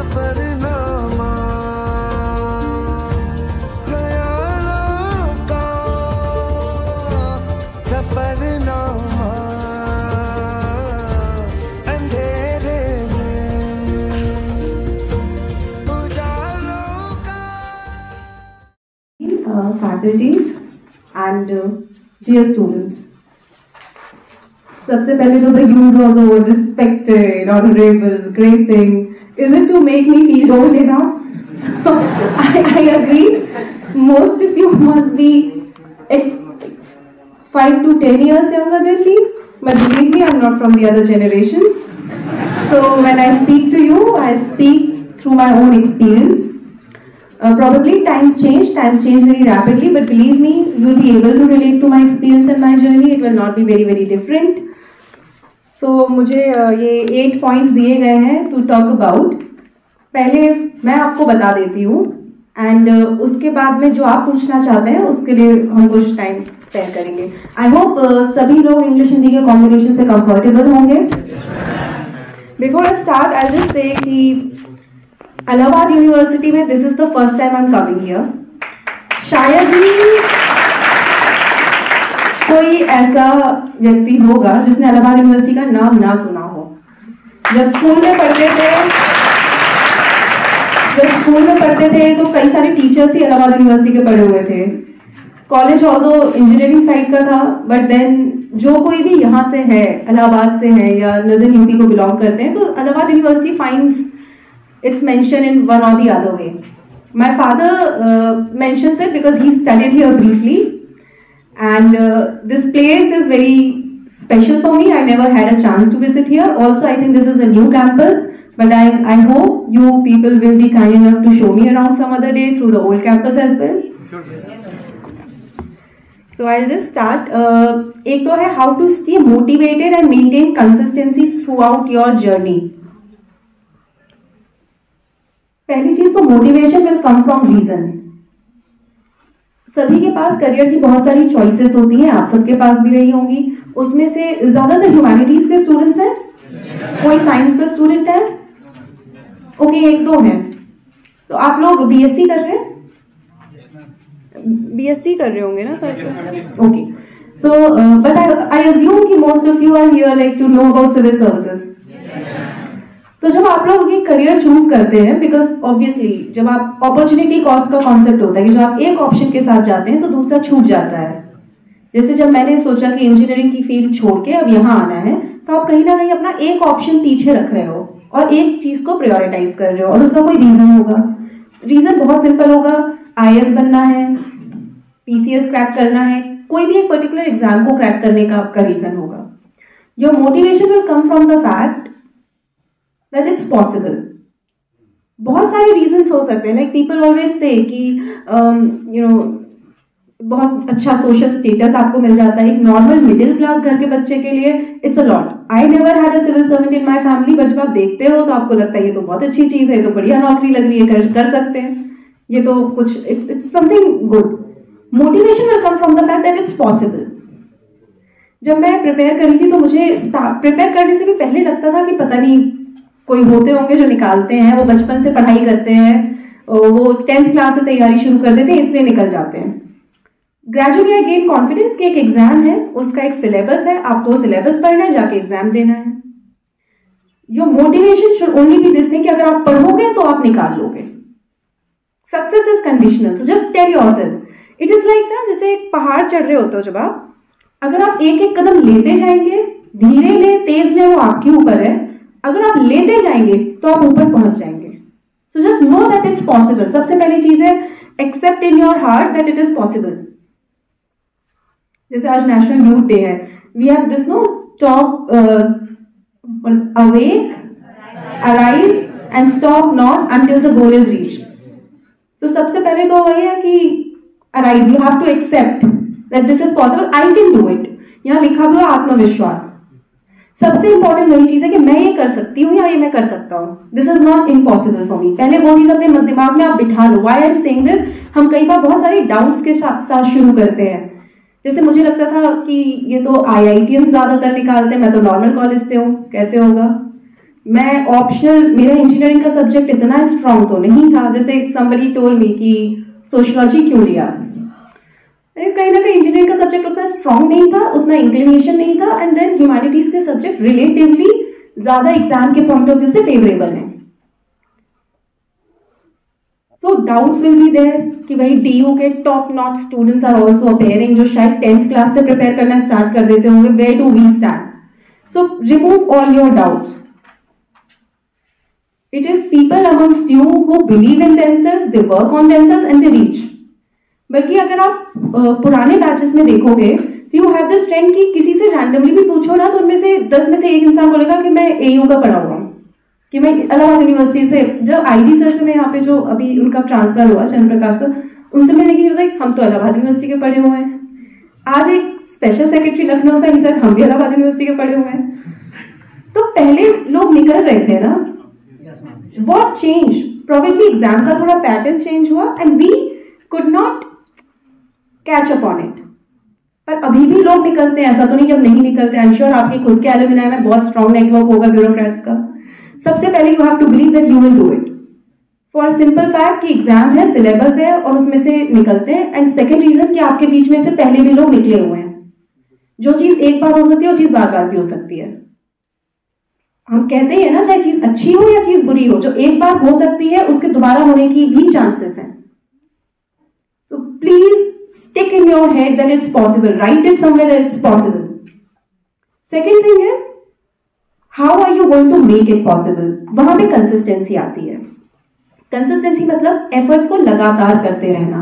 सफरनामा ख्यालों का सफरनामा अंधेरे में उजालों का। Faculties and dear students, सबसे पहले तो the use of the word respected, honorable, gracing, is it to make me feel old enough? I agree. Most of you must be at 5 to 10 years younger than me, but believe me, I'm not from the other generation. So when I speak to you, I speak through my own experience. Probably times change very rapidly, but believe me, you'll be able to relate to my experience and my journey. It will not be very, very different. So मुझे ये 8 points दिए गए हैं to talk about. पहले मैं आपको बता देती हूँ and उसके बाद में जो आप पूछना चाहते हैं उसके लिए हम कुछ टाइम स्पेयर करेंगे. I hope सभी लोग इंग्लिश हिंदी के कॉम्बिनेशन से कंफर्टेबल होंगे. Before I start, I'll just say कि इलाहाबाद यूनिवर्सिटी में this is the first time I am coming here. शायद ही कोई ऐसा व्यक्ति होगा जिसने इलाहाबाद यूनिवर्सिटी का नाम ना सुना हो. जब स्कूल में पढ़ते थे तो कई सारे टीचर्स ही इलाहाबाद यूनिवर्सिटी के पढ़े हुए थे. कॉलेज ऑल्दो इंजीनियरिंग साइड का था, बट देन जो कोई भी यहाँ से है, इलाहाबाद से है या नॉर्दर्न यूपी को बिलोंग करते हैं, तो Allahabad university finds it's mentioned in one or the other way. My father mentions it because he studied here briefly, and this place is very special for me. I never had a chance to visit here. Also, I think this is a new campus, but I hope you people will be kind enough to show me around some other day through the old campus as well. So I'll just start. एक तो है how to stay motivated and maintain consistency throughout your journey. पहली चीज तो motivation will come from reason. सभी के पास career की बहुत सारी चॉइसेस होती हैं, आप सबके पास भी रही होंगी. उसमें से ज्यादातर ह्यूमैनिटीज के स्टूडेंट्स हैं, कोई साइंस का स्टूडेंट है, ओके एक दो हैं. तो आप लोग बीएससी कर रहे हैं, बीएससी कर रहे होंगे ना sir? Okay. So but I assume कि most of you are here like to know about civil services. तो जब आप लोग ये करियर चूज करते हैं, बिकॉज ऑब्वियसली जब आप अपॉर्चुनिटी कॉस्ट का कॉन्सेप्ट होता है कि जब आप एक ऑप्शन के साथ जाते हैं तो दूसरा छूट जाता है. जैसे जब मैंने सोचा कि इंजीनियरिंग की फील्ड छोड़ के अब यहाँ आना है, तो आप कहीं ना कहीं अपना एक ऑप्शन पीछे रख रहे हो और एक चीज को प्रायोरिटाइज कर रहे हो, और उसका कोई रीजन होगा. रीजन बहुत सिंपल होगा, आईएएस बनना है, पीसीएस क्रैक करना है, कोई भी एक पर्टिकुलर एग्जाम को क्रैक करने का आपका रीजन होगा. Your motivation will come from the fact that it's possible. बहुत सारे reasons हो सकते हैं. Like people always say कि बहुत अच्छा social status आपको मिल जाता है. एक normal middle class घर के बच्चे के लिए it's a lot. I never had a civil servant in my family, but जब आप देखते हो तो आपको लगता है ये तो बहुत अच्छी चीज़ है, ये तो बढ़िया नौकरी लग रही है, कर सकते हैं, ये तो कुछ it's something good. Motivation will come from the fact that it's possible. जब मैं प्रिपेयर करी थी तो मुझे प्रिपेयर करने से भी पहले लगता था कि पता नहीं कोई होते होंगे जो निकालते हैं, वो बचपन से पढ़ाई करते हैं, वो 10th क्लास से तैयारी शुरू कर देते हैं, इसलिए निकल जाते हैं. ग्रेजुअली आई गेन कॉन्फिडेंस कि एक एग्जाम है, उसका एक सिलेबस है, आपको सिलेबस पढ़ना है, जाके एग्जाम देना है. Your motivation should only be this thing कि अगर आप पढ़ोगे तो आप निकाल लोगे. Success is conditional, so just tell yourself. It is like ना, जैसे एक पहाड़ चढ़ रहे होते हो, जब आप अगर आप एक एक कदम लेते जाएंगे, धीरे ले तेज ले, वो आपके ऊपर है. अगर आप लेते जाएंगे तो आप ऊपर पहुंच जाएंगे. So just know that it's possible. सबसे पहली चीज है accept in your heart that it is possible. जैसे आज नेशनल यूथ डे है, we have this no stop awake arise and stop not until the goal is reached. तो सबसे पहले तो वही है कि arise, you have to accept that this is possible, I can do it. यहाँ लिखा हुआ आत्मविश्वास. सबसे इंपॉर्टेंट वही चीज है कि मैं ये कर सकती हूँ या ये मैं कर सकता हूँ. This is not impossible for me. पहले वो चीज अपने दिमाग में आप बिठा लो. Why I am saying this, हम कई बार बहुत सारे डाउट्स के साथ शुरू करते हैं. जैसे मुझे लगता था कि ये तो आईआईटीएन ज्यादातर निकालते हैं, मैं तो नॉर्मल कॉलेज से हूँ, कैसे होगा. मैं ऑप्शनल, मेरा इंजीनियरिंग का सब्जेक्ट इतना स्ट्रांग तो नहीं था, जैसे somebody told me कि सोशियोलॉजी क्यों लिया। अरे कहीं ना कहीं इंजीनियरिंग का सब्जेक्ट उतना स्ट्रांग नहीं था, उतना इंक्लिनेशन नहीं था, एंड देन ह्यूमैनिटीज के सब्जेक्ट रिलेटिवली ज्यादा एग्जाम के पॉइंट ऑफ व्यू से फेवरेबल हैं। So doubts will be there कि भाई DU के top notch students are also appearing, जो शायद 10th क्लास से प्रिपेयर करना स्टार्ट कर देते होंगे। Where do we stand? So remove all your doubts. It is people amongst you who believe in themselves, they work on themselves and they reach. बल्कि अगर आप पुराने बैचेस में देखोगे तो यू हैव दिस ट्रेंड कि किसी से रैंडमली भी पूछो ना तो उनमें से 10 में से एक इंसान बोलेगा कि मैं AU का पढ़ा हुआ हूँ, कि मैं इलाहाबाद यूनिवर्सिटी से। जब IG सर से मैं यहाँ पे जो अभी उनका ट्रांसफर हुआ चंद्र प्रकाश सर, उनसे मिलने की न्यूज़ आई, हम तो इलाहाबाद यूनिवर्सिटी के पढ़े हुए हैं। आज एक स्पेशल सेक्रेटरी लखनऊ से, सर हम भी इलाहाबाद यूनिवर्सिटी के पढ़े हुए हैं। तो पहले लोग निकल रहे थे ना। What changed? Probably एग्जाम का थोड़ा पैटर्न चेंज हुआ and we could not catch up on it. पर अभी भी लोग निकलते हैं, ऐसा तो नहीं कि अब नहीं निकलते। आई एम श्योर आपके खुद के एलुमनाई में बहुत स्ट्रॉन्ग नेटवर्क होगा ब्यूरोक्रेट्स का। सबसे पहले you have to believe that you will do it for simple fact कि एग्जाम है, सिलेबस है और उसमें से निकलते हैं। एंड सेकेंड रीजन कि आपके बीच में से पहले भी लोग निकले हुए हैं। जो चीज एक बार हो सकती है वो चीज बार बार भी हो सकती है। हम कहते हैं ना, चाहे चीज अच्छी हो या चीज बुरी हो, जो एक बार हो सकती है उसके दोबारा होने की भी चांसेस हैं। So please stick in your head that it's possible, write it somewhere that it's possible. Second thing is how are you going to make it possible? वहां पे कंसिस्टेंसी आती है। कंसिस्टेंसी मतलब एफर्ट्स को लगातार करते रहना।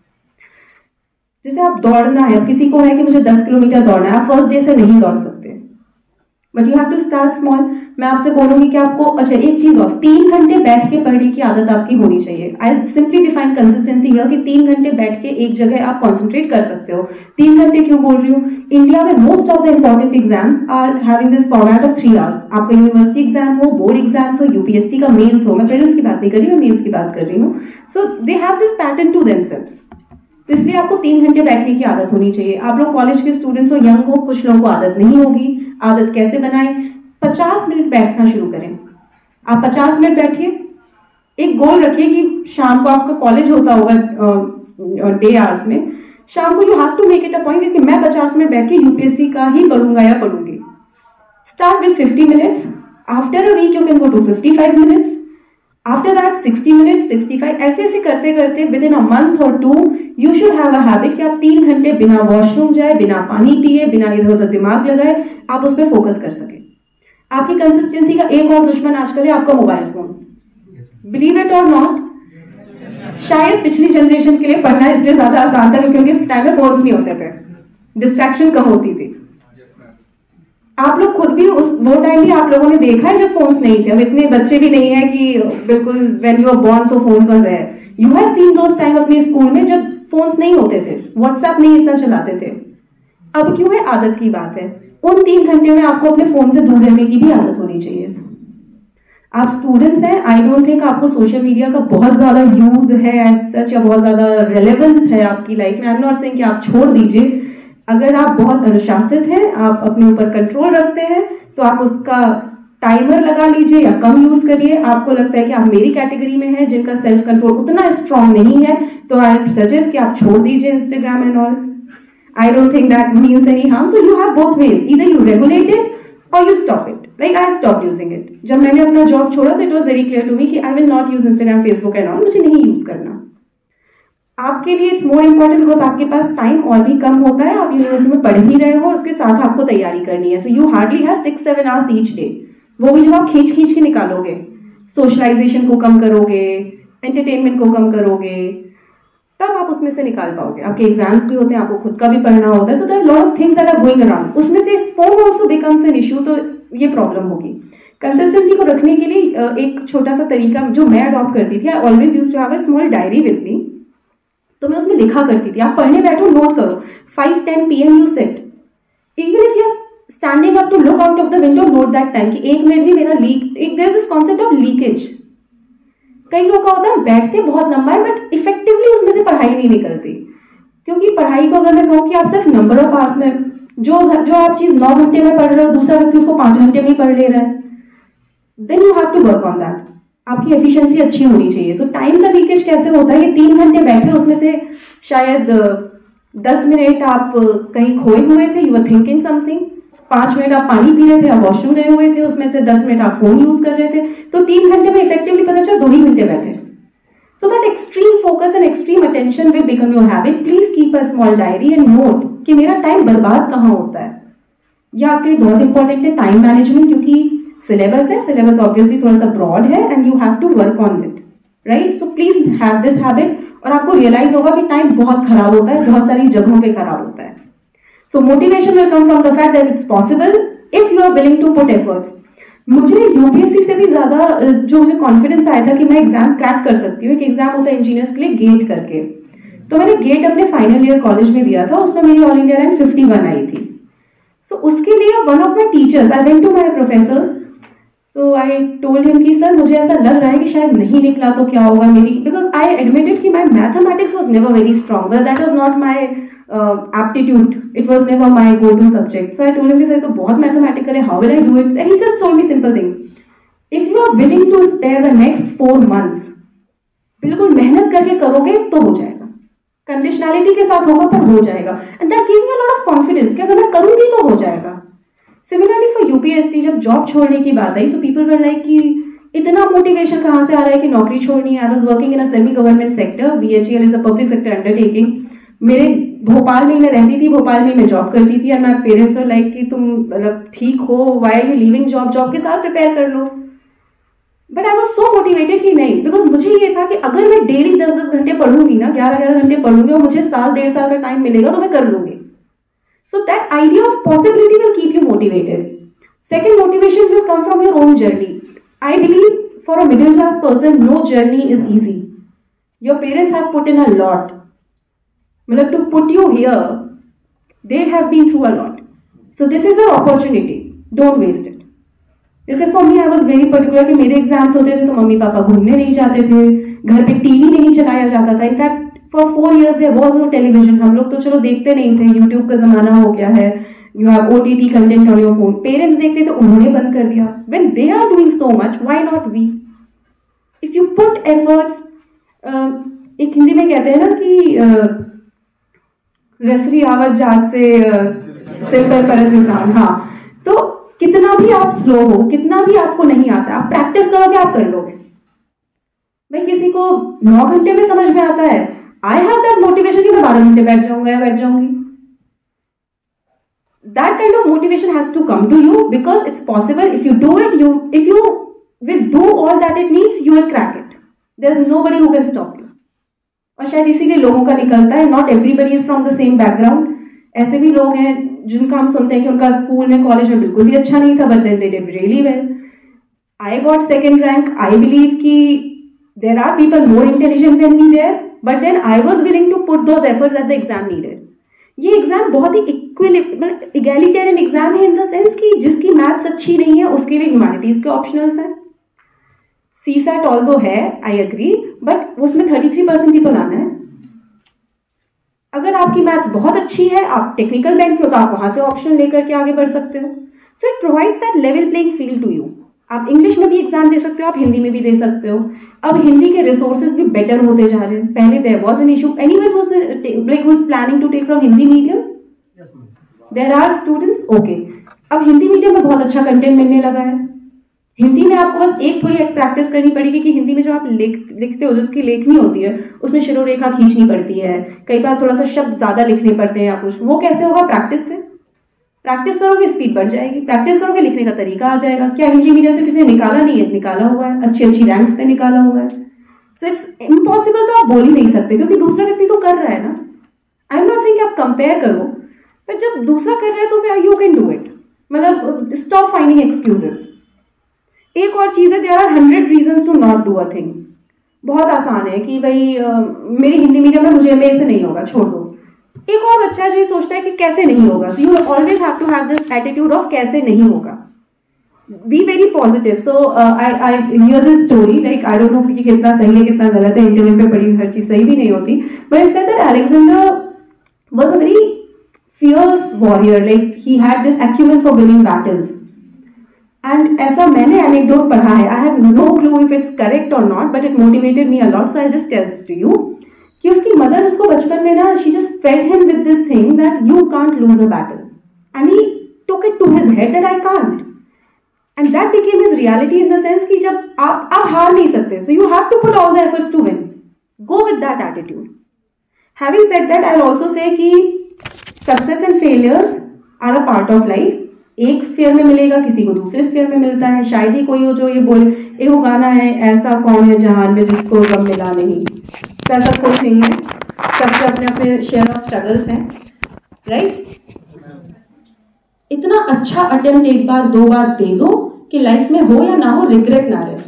जैसे आप दौड़ना है, अब किसी को है कि मुझे 10 किलोमीटर दौड़ना है, आप फर्स्ट डे से नहीं दौड़ सकते, but you have to start small. मैं आपसे बोलूंगी कि आपको, अच्छा एक चीज और, 3 घंटे बैठ के पढ़ने की आदत आपकी होनी चाहिए। I simply define consistency here कि 3 घंटे बैठ के एक जगह आप कॉन्सेंट्रेट कर सकते हो। 3 घंटे क्यों बोल रही हूँ? इंडिया में most of the important exams are having this format of 3 hours. आपका यूनिवर्सिटी एग्जाम हो, बोर्ड एग्जाम्स हो, UPSC का मेन्स हो, मैं प्रीलिम्स की बात नहीं कर रही हूँ, मैं मेन्स की बात कर रही हूँ। So they have this pattern to themselves. तो इसलिए आपको 3 घंटे बैठने की आदत होनी चाहिए। आप लोग कॉलेज के स्टूडेंट्स हो, यंग हो, कुछ लोगों को आदत नहीं होगी। आदत कैसे बनाए? 50 मिनट बैठना शुरू करें। आप 50 मिनट बैठिए, एक गोल रखिए कि शाम को आपका कॉलेज होता होगा डे आवर्स में, शाम को you have to make it a point कि मैं 50 मिनट बैठ के UPSC का ही पढ़ूंगा या पढ़ूंगी। Start with 50 minutes, after a week you can go to 55 minutes, after that 60 minutes, 65, ऐसे ऐसे करते करते विद इन अ मंथ और 2 you should have a habit कि आप 3 घंटे बिना वॉशरूम जाए, बिना पानी पिए, बिना इधर उधर दिमाग लगाए आप उस पर फोकस कर सके। आपकी कंसिस्टेंसी का एक और दुश्मन आजकल है आपका mobile phone. Believe it or not, शायद पिछली जनरेशन के लिए पढ़ना इसलिए ज्यादा आसान था क्योंकि टाइम में फोन्स नहीं होते थे, डिस्ट्रैक्शन कम होती थी। आप लोग खुद भी वो टाइम भी आप लोगों ने देखा है जब फोन्स नहीं थे। अब इतने बच्चे भी नहीं है कि बिल्कुल व्हेन यू आर बोर्न तो phones were there. You have seen those time अपने स्कूल में जब फोन्स नहीं होते थे, व्हाट्सएप नहीं इतना चलाते थे। अब क्यों है? आदत की बात है। उन 3 घंटे में आपको अपने फोन से दूर रहने की भी आदत होनी चाहिए। आप स्टूडेंट्स हैं, आई डोंट थिंक आपको सोशल मीडिया का बहुत ज्यादा यूज है एज सच, या बहुत ज्यादा रेलेवेंस है आपकी लाइफ में। आई एम नॉट सेइंग कि आप छोड़ दीजिए। अगर आप बहुत अनुशासित हैं, आप अपने ऊपर कंट्रोल रखते हैं, तो आप उसका टाइमर लगा लीजिए या कम यूज करिए। आपको लगता है कि आप मेरी कैटेगरी में हैं जिनका सेल्फ कंट्रोल उतना स्ट्रांग नहीं है, तो आई सजेस्ट कि आप छोड़ दीजिए Instagram and all. I don't think that means any harm. So you have both ways. Either you regulate it or you stop it. Like I stopped using it. जब मैंने अपना जॉब छोड़ा तो it was very clear to me कि I will not use Instagram, Facebook and all. मुझे नहीं use करना। आपके लिए it's more important because आपके पास टाइम और भी कम होता है। आप यूनिवर्सिटी में पढ़ भी रहे हो और उसके साथ आपको तैयारी करनी है। So you hardly have 6-7 hours each day. वो भी जब आप खींच खींच के निकालोगे, सोशलाइजेशन को कम करोगे, एंटरटेनमेंट को कम करोगे, तब आप उसमें से निकाल पाओगे। आपके एग्जाम्स भी होते हैं, आपको खुद का भी पढ़ना होता है। So there are lot of things that are going around. उसमें से phone also becomes an issue, तो ये प्रॉब्लम होगी। कंसिस्टेंसी को रखने के लिए एक छोटा सा तरीका जो मैं अडॉप्ट करती थी, I always used to have a small diary with me. तो मैं उसमें लिखा करती थी, आप पढ़ने बैठो नोट करो। 5-10 PM you set, even if you are standing up to look out of the window, note that time कि 1 मिनट भी मेरा leak, there is this concept of leakage. कई लोग का होता है बैठते बहुत लंबा है बट इफेक्टिवली उसमें से पढ़ाई नहीं निकलती। क्योंकि पढ़ाई को अगर मैं कहूँ कि आप सिर्फ नंबर ऑफ आवर्स में जो आप चीज 9 घंटे में पढ़ रहे हो, दूसरा व्यक्ति उसको 5 घंटे में ही पढ़ ले रहा है। Then you have to work on that. आपकी एफिशिएंसी अच्छी होनी चाहिए। तो टाइम का लीकेज कैसे होता है? ये 3 घंटे बैठे, उसमें से शायद 10 मिनट आप कहीं खोए हुए थे, you are thinking something, 5 minute आप पानी पी रहे थे, आप वॉशरूम गए हुए थे, उसमें से 10 मिनट आप फोन यूज कर रहे थे, तो 3 घंटे में इफेक्टिवली पता चला 2 ही घंटे बैठे। So that extreme focus and extreme attention will become your habit. Please keep a small diary and note कि मेरा टाइम बर्बाद कहाँ होता है। यह आपके लिए बहुत इंपॉर्टेंट है, टाइम मैनेजमेंट, क्योंकि सिलेबस है, सिलेबस ऑब्वियसली थोड़ा सा ब्रॉड है and you have to work on it, right? So please have this habit और आपको रियलाइज होगा कि टाइम बहुत खराब होता है, बहुत सारी जगहों पे खराब होता है। So motivation will come from the fact that it's possible if you are willing to put efforts. मुझे यूपीएससी से भी ज्यादा जो मुझे कॉन्फिडेंस आया था कि मैं एग्जाम क्रैक कर सकती हूँ, एक एग्जाम होता है इंजीनियर्स के लिए गेट करके, तो मैंने गेट अपने फाइनल ईयर कॉलेज में दिया था, उसमें मेरी ऑल इंडिया रैंक 51 आई थी। सो उसके लिए one of my teachers, I went to my professors, तो आई टोल्ड हिम कि सर मुझे ऐसा लग रहा है कि शायद नहीं निकला तो क्या होगा मेरी, बिकॉज आई एडमिटेड कि my mathematics was never very strong, but that was not my aptitude, it was never my go to subject. So I told him कि सर तो बहुत मैथमेटिकल है, how will I do it? And he just told me simple thing, if you are willing to spare the next 4 months, बिल्कुल मेहनत करके करोगे तो हो जाएगा, कंडीशनैलिटी के साथ होगा पर हो जाएगा, and that give me a lot of confidence कि अगर मैं करूंगी तो हो जाएगा। सिमिलरली फॉर यूपीएससी जब जॉब छोड़ने की बात आई, सो पीपल वर लाइक कि इतना मोटिवेशन कहाँ से आ रहा है कि नौकरी छोड़नी है। I was working in a semi government sector, BHEL is a public sector undertaking. मेरे भोपाल में ही मैं रहती थी, भोपाल में ही मैं जॉब करती थी, and my parents were like कि तुम मतलब ठीक हो, why are you leaving job, job के साथ प्रिपेयर कर लो। But I was so motivated कि नहीं, बिकॉज मुझे ये था कि अगर मैं डेली 10-10 घंटे पढ़ूंगी ना, 11-11 घंटे पढ़ूंगी और मुझे 1.5 साल का टाइम मिलेगा तो मैं कर लूंगी। So that idea of possibility will keep you motivated. Second motivation will come from your own journey. I believe for a middle class person, no journey is easy. Your parents have put in a lot. मतलब to put you here, they have been through a lot. So this is your opportunity. Don't waste it. जैसे for me, I was very particular कि मेरे exams होते थे तो mummy papa घूमने नहीं जाते थे, घर पे टीवी नहीं चलाया जाता था। In fact for 4 years there was no television, हम लोग तो चलो देखते नहीं थे, यूट्यूब का जमाना हो गया है, you have OTT content on your phone. Parents देखते थे, उन्होंने बंद कर दिया। When they are doing so much, why not we? If you put efforts, एक हिंदी में कहते हैं ना कि रसरी आवत जाग से सिर पर परत निशान। हाँ, तो कितना भी आप स्लो हो, कितना भी आपको नहीं आता, आप प्रैक्टिस करोगे, आप कर लोगे। भाई किसी को 9 घंटे में समझ में आता है, आई हैव दैट मोटिवेशन कि मैं 12 घंटे बैठ जाऊंगा या बैठ जाऊंगी। That kind of motivation has to come to you because it's possible. If you do it, if you will do all that it needs, you will crack it. There is nobody who can stop you. और शायद इसीलिए लोगों का निकलता है, not everybody is from the same background. ऐसे भी लोग हैं जिनका हम सुनते हैं कि उनका स्कूल में, कॉलेज में बिल्कुल भी अच्छा नहीं था, but then they did really well. I got 2nd rank. I believe कि there are people more intelligent than me there, but then I was willing to put those efforts that the exam needed. ये exam बहुत ही इक्वलिटेरियन exam है इन the sense कि जिसकी maths अच्छी नहीं है उसके लिए ह्यूमैनिटीज के ऑप्शनल्स हैं। सीसैट ऑल्दो है, आई एग्री, बट उसमें 33% ही तो लाना है। अगर आपकी मैथ्स बहुत अच्छी है, आप टेक्निकल बैंक के हो, तो आप वहां से ऑप्शन लेकर के आगे बढ़ सकते हो। So it provides that level playing field to you. आप इंग्लिश में भी एग्जाम दे सकते हो, आप हिंदी में भी दे सकते हो। अब हिंदी के रिसोर्सेज भी बेटर होते जा रहे हैं। पहले there was an issue, anyone was planning to take from Hindi medium? There are students, okay. अब हिंदी मीडियम में बहुत अच्छा कंटेंट मिलने लगा है। हिंदी में आपको बस थोड़ी एक प्रैक्टिस करनी पड़ेगी कि हिंदी में जब आप लिखते हो, जो उसकी लेखनी होती है उसमें शिरोरेखा खींचनी पड़ती है, कई बार थोड़ा सा शब्द ज्यादा लिखने पड़ते हैं या कुछ। वो कैसे होगा? प्रैक्टिस से। प्रैक्टिस करोगे, स्पीड बढ़ जाएगी। प्रैक्टिस करोगे, लिखने का तरीका आ जाएगा। क्या हिंदी मीडियम से किसी ने निकाला नहीं है? निकाला हुआ है, अच्छी अच्छी रैंक्स पे निकाला हुआ है। सो इट्स इम्पॉसिबल तो आप बोल ही नहीं सकते, क्योंकि दूसरा व्यक्ति तो कर रहा है ना। आई एम नॉट सेइंग कि आप कंपेयर करो, बट जब दूसरा कर रहा है तो फिर यू कैन डू इट। मतलब स्टॉप फाइंडिंग एक्सक्यूजेस। एक और चीज है, there are 100 reasons to not do a thing. बहुत आसान है कि भाई मेरी हिंदी मीडियम में मुझे मेरे से नहीं होगा, छोड़ दो। एक और बच्चा है जो ये सोचता है कि कैसे नहीं होगा। So you always have to have this attitude of कैसे नहीं होगा। Be very positive. So I hear this story, like I don't know कि कितना सही है कितना गलत है, इंटरनेट पे पढ़ी हर चीज सही भी नहीं होती, but it said that Alexander was a very fierce warrior, like he had this acumen for winning battles. And ऐसा मैंने एनेक्डोट पढ़ा है, I have no clue if it's correct or not, but it motivated me a lot, so I just tell this to you, कि उसकी mother उसको बचपन में ना, she just fed him with this thing that you can't lose a battle and he took it to his head that I can't, and that became his reality in the sense कि जब आप हार नहीं सकते, so you have to put all the efforts to win, go with that attitude. Having said that, I will also say कि success and failures are a part of life. एक sphere में मिलेगा, किसी को दूसरे स्फीयर में मिलता है. शायद ही कोई हो जो ये बोले, एक वो गाना है, ऐसा कौन है जहान में जिसको गम मिला नहीं, तो ऐसा कोई नहीं है, सबके अपने अपने शेयर ऑफ स्ट्रगल्स हैं, राइट. इतना अच्छा अटेम्प्ट एक बार दो बार दे दो कि लाइफ में हो या ना हो रिग्रेट ना रहे.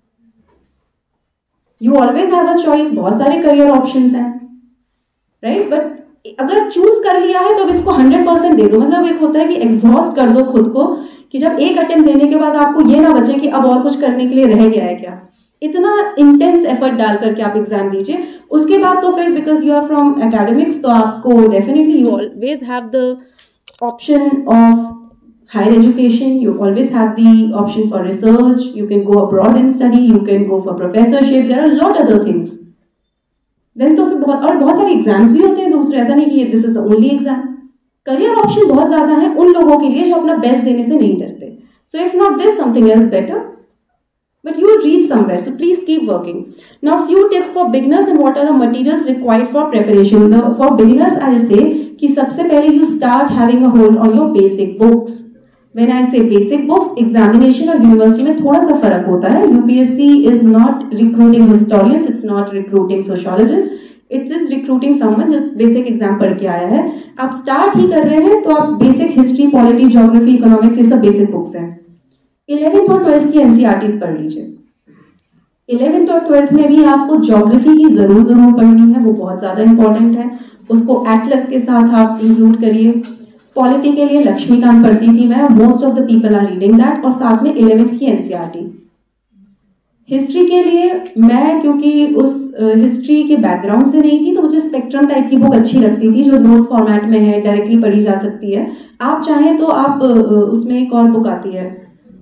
You always have a choice, बहुत सारे करियर ऑप्शंस हैं, राइट. बट अगर चूज कर लिया है तो अब इसको 100% दे दो. मतलब एक होता है कि एग्जॉस्ट कर दो खुद को, कि जब एक अटेम्प्ट देने के बाद आपको ये ना बचे कि अब और कुछ करने के लिए रह गया है क्या. इतना इंटेंस एफर्ट डाल करके आप एग्जाम दीजिए. उसके बाद तो फिर because you are from academics, तो आपको definitely you always have the option of higher education, you always have the option for research, you can go abroad and study, you can go for professorship, there are a lot other things. Then तो फिर बहुत सारे exams भी होते हैं दूसरे, ऐसा नहीं कि this is the only exam. Career option बहुत ज्यादा है उन लोगों के लिए जो अपना बेस्ट देने से नहीं डरते. So if not this, something else better, but you will reach somewhere, so please keep working. Now few tips for beginners and what are the materials required for preparation. For beginners I will say कि सबसे पहले you start having a hold on your basic books. When I say basic books, examination और university में थोड़ा सा फर्क होता है. UPSC is not recruiting historians, it's not recruiting sociologists, it is recruiting someone just basic exam पढ़ के आया है. आप स्टार्ट ही कर रहे हैं तो आप basic history, polity, geography, economics, ये सब बेसिक बुक्स हैं. 11th और 12th की NCERTs पढ़ लीजिए. 11th और 12th में भी आपको ज्योग्राफी की जरूर पढ़नी है, वो बहुत ज्यादा इंपॉर्टेंट है. उसको एटलस के साथ आप इंक्लूड करिए. पॉलिटी के लिए लक्ष्मीकांत पढ़ती थी मैं, most of the people are reading that, और साथ में 11th की NCERT. हिस्ट्री के लिए मैं क्योंकि उस हिस्ट्री के बैकग्राउंड से नहीं थी, तो मुझे स्पेक्ट्रम टाइप की बुक अच्छी लगती थी जो नोट्स फॉर्मेट में है, डायरेक्टली पढ़ी जा सकती है. आप चाहें तो आप उसमें एक और बुक आती है,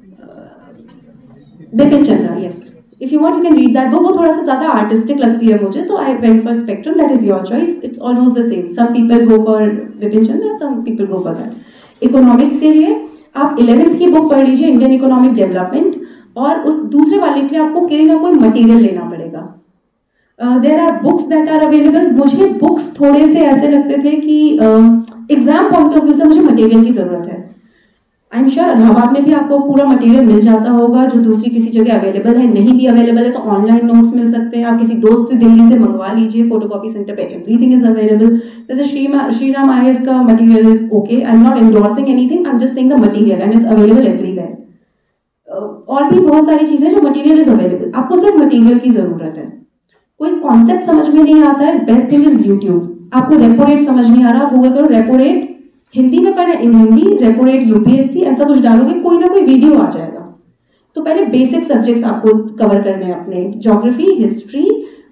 Bipin Chandra, yes, if you want you can read that book. वो थोड़ा सा ज्यादा आर्टिस्टिक लगती है मुझे, तो I went for Spectrum. That is your choice, it's almost the same. Some people go for Bipin Chandra, some people go for that. Economics के लिए आप 11th की बुक पढ़ लीजिए, इंडियन इकोनॉमिक डेवलपमेंट, और उस दूसरे वाले के लिए आपको कोई ना कोई मटेरियल लेना पड़ेगा. There are books that are available. मुझे बुक्स थोड़े से ऐसे लगते थे कि एग्जाम पॉइंट ऑफ व्यू से मुझे मटेरियल की जरूरत है. आई एम श्योर इलाहाबाद में भी आपको पूरा मटेरियल मिल जाता होगा जो दूसरी किसी जगह अवेलेबल है. नहीं भी अवेलेबल है तो ऑनलाइन नोट्स मिल सकते हैं. आप किसी दोस्त से दिल्ली से मंगवा लीजिए, फोटोकॉपी सेंटर पे एवरीथिंग इज अवेलेबल. जैसे श्रीराम IAS का material is okay. I am not endorsing anything, I am just saying the material and it's available everywhere. और भी बहुत सारी चीजें जो मटेरियल इज अवेलेबल. आपको सिर्फ मटेरियल की जरूरत है. कोई कॉन्सेप्ट समझ में नहीं आता है, बेस्ट थिंग इज यूट्यूब. आपको रेपो रेट समझ नहीं आ रहा, गूगल करो रेपो रेट, हिंदी में पढ़े in Hindi, repo rate UPSC, ऐसा कुछ डालोगे कोई ना कोई वीडियो आ जाएगा. तो पहले बेसिक सब्जेक्ट्स आपको कवर करने हैं अपने, geography, history,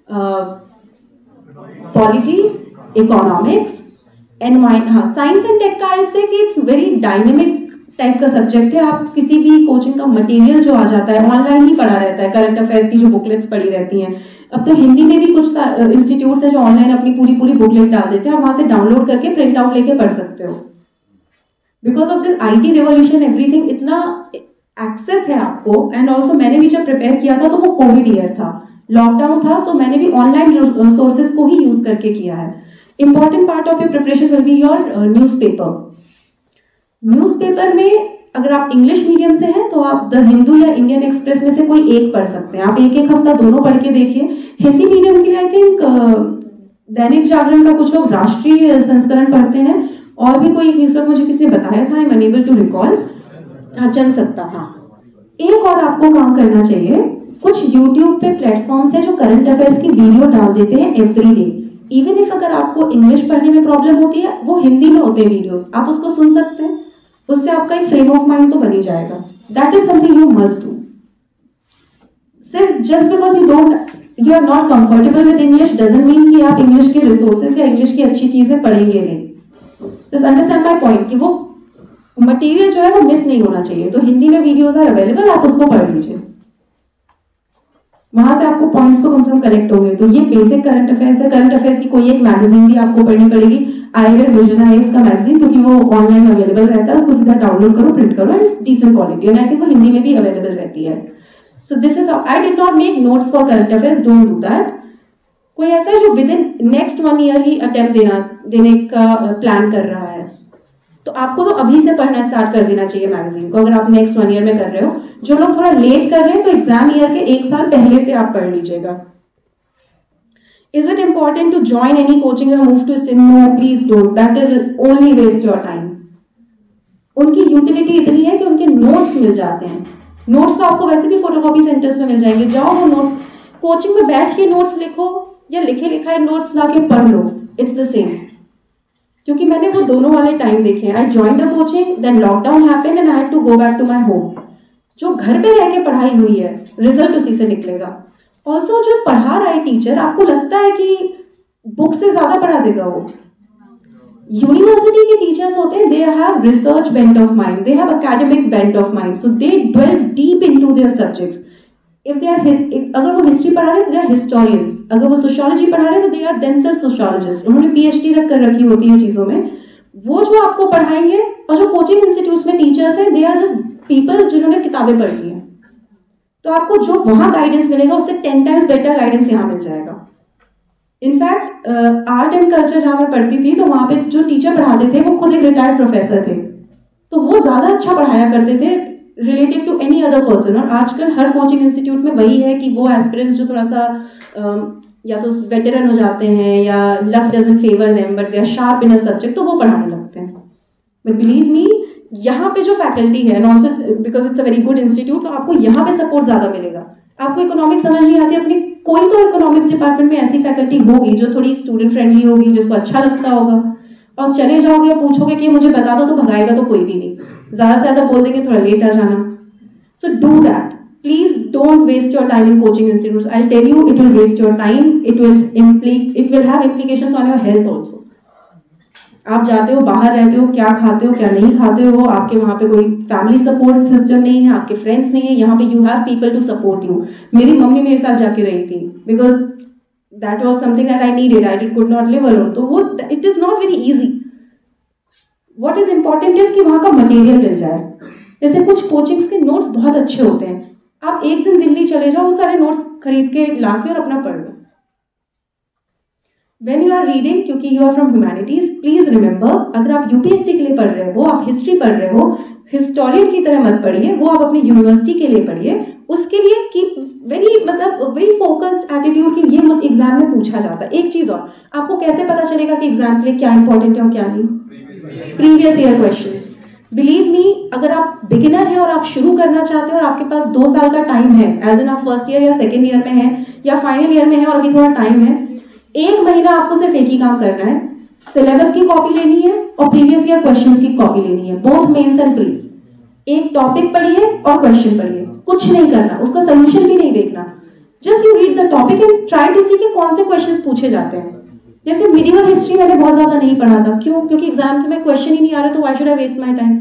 polity, economics, science and tech का ऐसे कि इट्स वेरी डायनेमिक टाइप का सब्जेक्ट है. आप किसी भी कोचिंग का मटेरियल जो आ जाता है ऑनलाइन ही पढ़ा रहता है. करंट अफेयर्स की जो बुकलेट्स पड़ी रहती हैं, अब तो हिंदी में भी कुछ इंस्टीट्यूट्स हैं जो ऑनलाइन अपनी पूरी बुकलेट डाल देते हैं. आप वहां से डाउनलोड करके प्रिंट आउट लेके पढ़ सकते हो. Because of this IT revolution, everything, इतना एक्सेस है आपको. एंड ऑल्सो मैंने भी जब प्रिपेयर किया था तो वो कोविड ईयर था, लॉकडाउन था, सो मैंने भी ऑनलाइन सोर्सेज को ही यूज करके किया है. Important part of your preparation will be your newspaper. Newspaper में अगर आप इंग्लिश मीडियम से हैं तो आप द हिंदू या इंडियन एक्सप्रेस में से कोई एक पढ़ सकते हैं. आप एक हफ्ता दोनों पढ़ के देखिए. हिंदी मीडियम के लिए आई थिंक दैनिक जागरण का कुछ लोग राष्ट्रीय संस्करण पढ़ते हैं, और भी कोई एक न्यूज़पेपर मुझे किसी ने बताया था, I am unable to recall. Jansatta. हाँ, एक और आपको काम करना चाहिए. कुछ यूट्यूब पे प्लेटफॉर्म्स है जो करंट अफेयर्स की वीडियो डाल देते हैं एवरी डे. इवन इफ अगर आपको इंग्लिश पढ़ने में प्रॉब्लम होती है, वो हिंदी में होते हैं वीडियोस, आप उसको सुन सकते हैं. उससे आपका एक फ्रेम ऑफ माइंड तो बनी जाएगा. That is something you must do. सिर्फ just because you are not comfortable with English doesn't mean कि आप इंग्लिश के रिसोर्सेज या इंग्लिश की अच्छी चीजें पढ़ेंगे नहीं. जस्ट अंडरस्टैंड माय पॉइंट कि वो मटेरियल जो है वो मिस नहीं होना चाहिए। तो हिंदी में वीडियोस आर अवेलेबल, आप उसको पढ़ लीजिए, वहां से आपको पॉइंट्स तो कम से कम कलेक्ट होंगे। तो ये बेसिक करंट अफेयर्स है। करंट अफेयर्स की कोई एक मैगजीन भी आपको पढ़नी पड़ेगी, आईआईएस विजन आईएएस का मैगजीन, क्योंकि वो ऑनलाइन अवेलेबल रहता है, उसको सीधा डाउनलोड करो, प्रिंट करो, एंड डिसेंट क्वालिटी, और आई थिंक वो हिंदी में भी अवेलेबल रहती है। So this is, I did not make notes for current affairs, don't do that. कोई ऐसा है जो विद इन नेक्स्ट 1 ईयर ही अटेम्प्ट देने का प्लान कर रहा है, तो आपको तो अभी से पढ़ना स्टार्ट कर देना चाहिए मैगजीन को, अगर आप नेक्स्ट 1 ईयर में कर रहे हो। जो लोग थोड़ा लेट कर रहे हैं, तो एग्जाम ईयर के 1 साल पहले से आप पढ़ लीजिएगा। Is it important to join any coaching और move to sim? No, please don't, that is only waste your time. उनकी यूटिलिटी इतनी है कि उनके नोट्स मिल जाते हैं। नोट्स तो आपको वैसे भी फोटोकॉपी सेंटर्स में मिल जाएंगे, जाओ वो नोट्स, कोचिंग में बैठ के नोट्स लिखो या लिखे लिखाए नोट्स ला के पढ़ लो, इट्स द सेम। क्योंकि मैंने वो दोनों वाले टाइम देखे हैं। I join the coaching, then lockdown happened and I had to go back to my home. जो घर पे रह के पढ़ाई हुई है, रिजल्ट उसी से निकलेगा। ऑल्सो जो पढ़ा रहा है टीचर, आपको लगता है कि बुक से ज्यादा पढ़ा देगा वो? यूनिवर्सिटी के टीचर्स होते हैं, they have research bent of mind, they have academic bent of mind, so they dwell deep into their subjects. If they are, अगर वो हिस्ट्री पढ़ा रहे हैं तो दे आर हिस्टोरियंस, अगर वो सोशियोलॉजी पढ़ा रहे हैं तो दे आर देमसेल्फ सोशियोलॉजिस्ट, उन्होंने पीएचडी तक कर रखी होती है चीजों में। वो जो आपको पढ़ाएंगे, और जो कोचिंग इंस्टीट्यूट्स में टीचर्स हैं, दे आर जस्ट पीपल जिन्होंने किताबें पढ़ी हैं। तो आपको जो वहां गाइडेंस मिलेगा, उससे 10 टाइम्स बेटर गाइडेंस यहाँ मिल जाएगा। इनफैक्ट आर्ट एंड कल्चर जहां मैं पढ़ती थी, तो वहां पे जो टीचर पढ़ाते थे वो खुद एक रिटायर्ड प्रोफेसर थे, तो वो ज्यादा अच्छा पढ़ाया करते थे relative to any other person. और आजकल हर कोचिंग इंस्टीट्यूट में वही है कि वो एस्पिरेंट्स जो थोड़ा सा या तो वेटरन हो जाते हैं, या luck doesn't favour them, but they are sharp in a subject, तो वो पढ़ाने लगते हैं। बट बिलीव मी, यहाँ पे जो फैकल्टी है, also because it's a very good institute, तो आपको यहाँ पे सपोर्ट ज्यादा मिलेगा। आपको इकोनॉमिक्स समझ नहीं आती, अपनी कोई तो इकोनॉमिक्स डिपार्टमेंट में ऐसी फैकल्टी होगी जो थोड़ी स्टूडेंट फ्रेंडली होगी, जिसको अच्छा लगता होगा। और चले जाओगे और पूछोगे कि मुझे बता दो, तो भगाएगा तो कोई भी नहीं, ज्यादा से ज्यादा बोल देंगे थोड़ा लेट आ जाना। So do that, please don't waste your time in coaching institutes. I tell you, it will waste your time, it will have implications on your health also. आप जाते हो, बाहर रहते हो, क्या खाते हो क्या नहीं खाते हो, आपके वहां पे कोई फैमिली सपोर्ट सिस्टम नहीं है, आपके फ्रेंड्स नहीं है, यहाँ पे you have people to support you. मेरी मम्मी मेरे साथ जाके रही थी, because that was something that I needed, I could not live alone. तो वो it is not very easy. What is important is कि वहां का मटेरियल मिल जाए। जैसे कुछ कोचिंग्स के नोट्स बहुत अच्छे होते हैं, आप एक दिन दिल्ली चले जाओ, वो सारे नोट्स खरीद के लाके और अपना पढ़ लो। When you are reading, क्योंकि you are from humanities, please remember, अगर आप यूपीएससी के लिए पढ़ रहे हो, आप हिस्ट्री पढ़ रहे हो, हिस्टोरियन की तरह मत पढ़िए, वो आप अपनी यूनिवर्सिटी के लिए पढ़िए। उसके लिए कीप वेरी फोकस्ड एटीट्यूड की ये एग्जाम में पूछा जाता है। एक चीज और, आपको कैसे पता चलेगा कि एग्जाम के लिए क्या इंपॉर्टेंट है और क्या नहीं? Previous year questions. Believe me, अगर आप बिगिनर हैं और आप शुरू करना चाहते हो और आपके पास 2 साल का टाइम है, एज इन आप फर्स्ट ईयर या सेकेंड ईयर में है या फाइनल ईयर में है और अभी थोड़ा टाइम है, 1 महीना आपको सिर्फ एक ही काम करना है, सिलेबस की कॉपी लेनी है और प्रीवियस ईयर क्वेश्चंस की कॉपी लेनी है, बोथ मेंस एंड प्री। एक टॉपिक पढ़िए और क्वेश्चन पढ़िए, कुछ नहीं करना, उसका सोल्यूशन भी नहीं देखना। Just you read the topic and try to see कि कौन से क्वेश्चंस पूछे जाते हैं। जैसे मिडिवल हिस्ट्री मैंने बहुत ज्यादा नहीं पढ़ा था, क्यों? क्योंकि एग्जाम्स में क्वेश्चन ही नहीं आ रहा, तो why should I waste my time.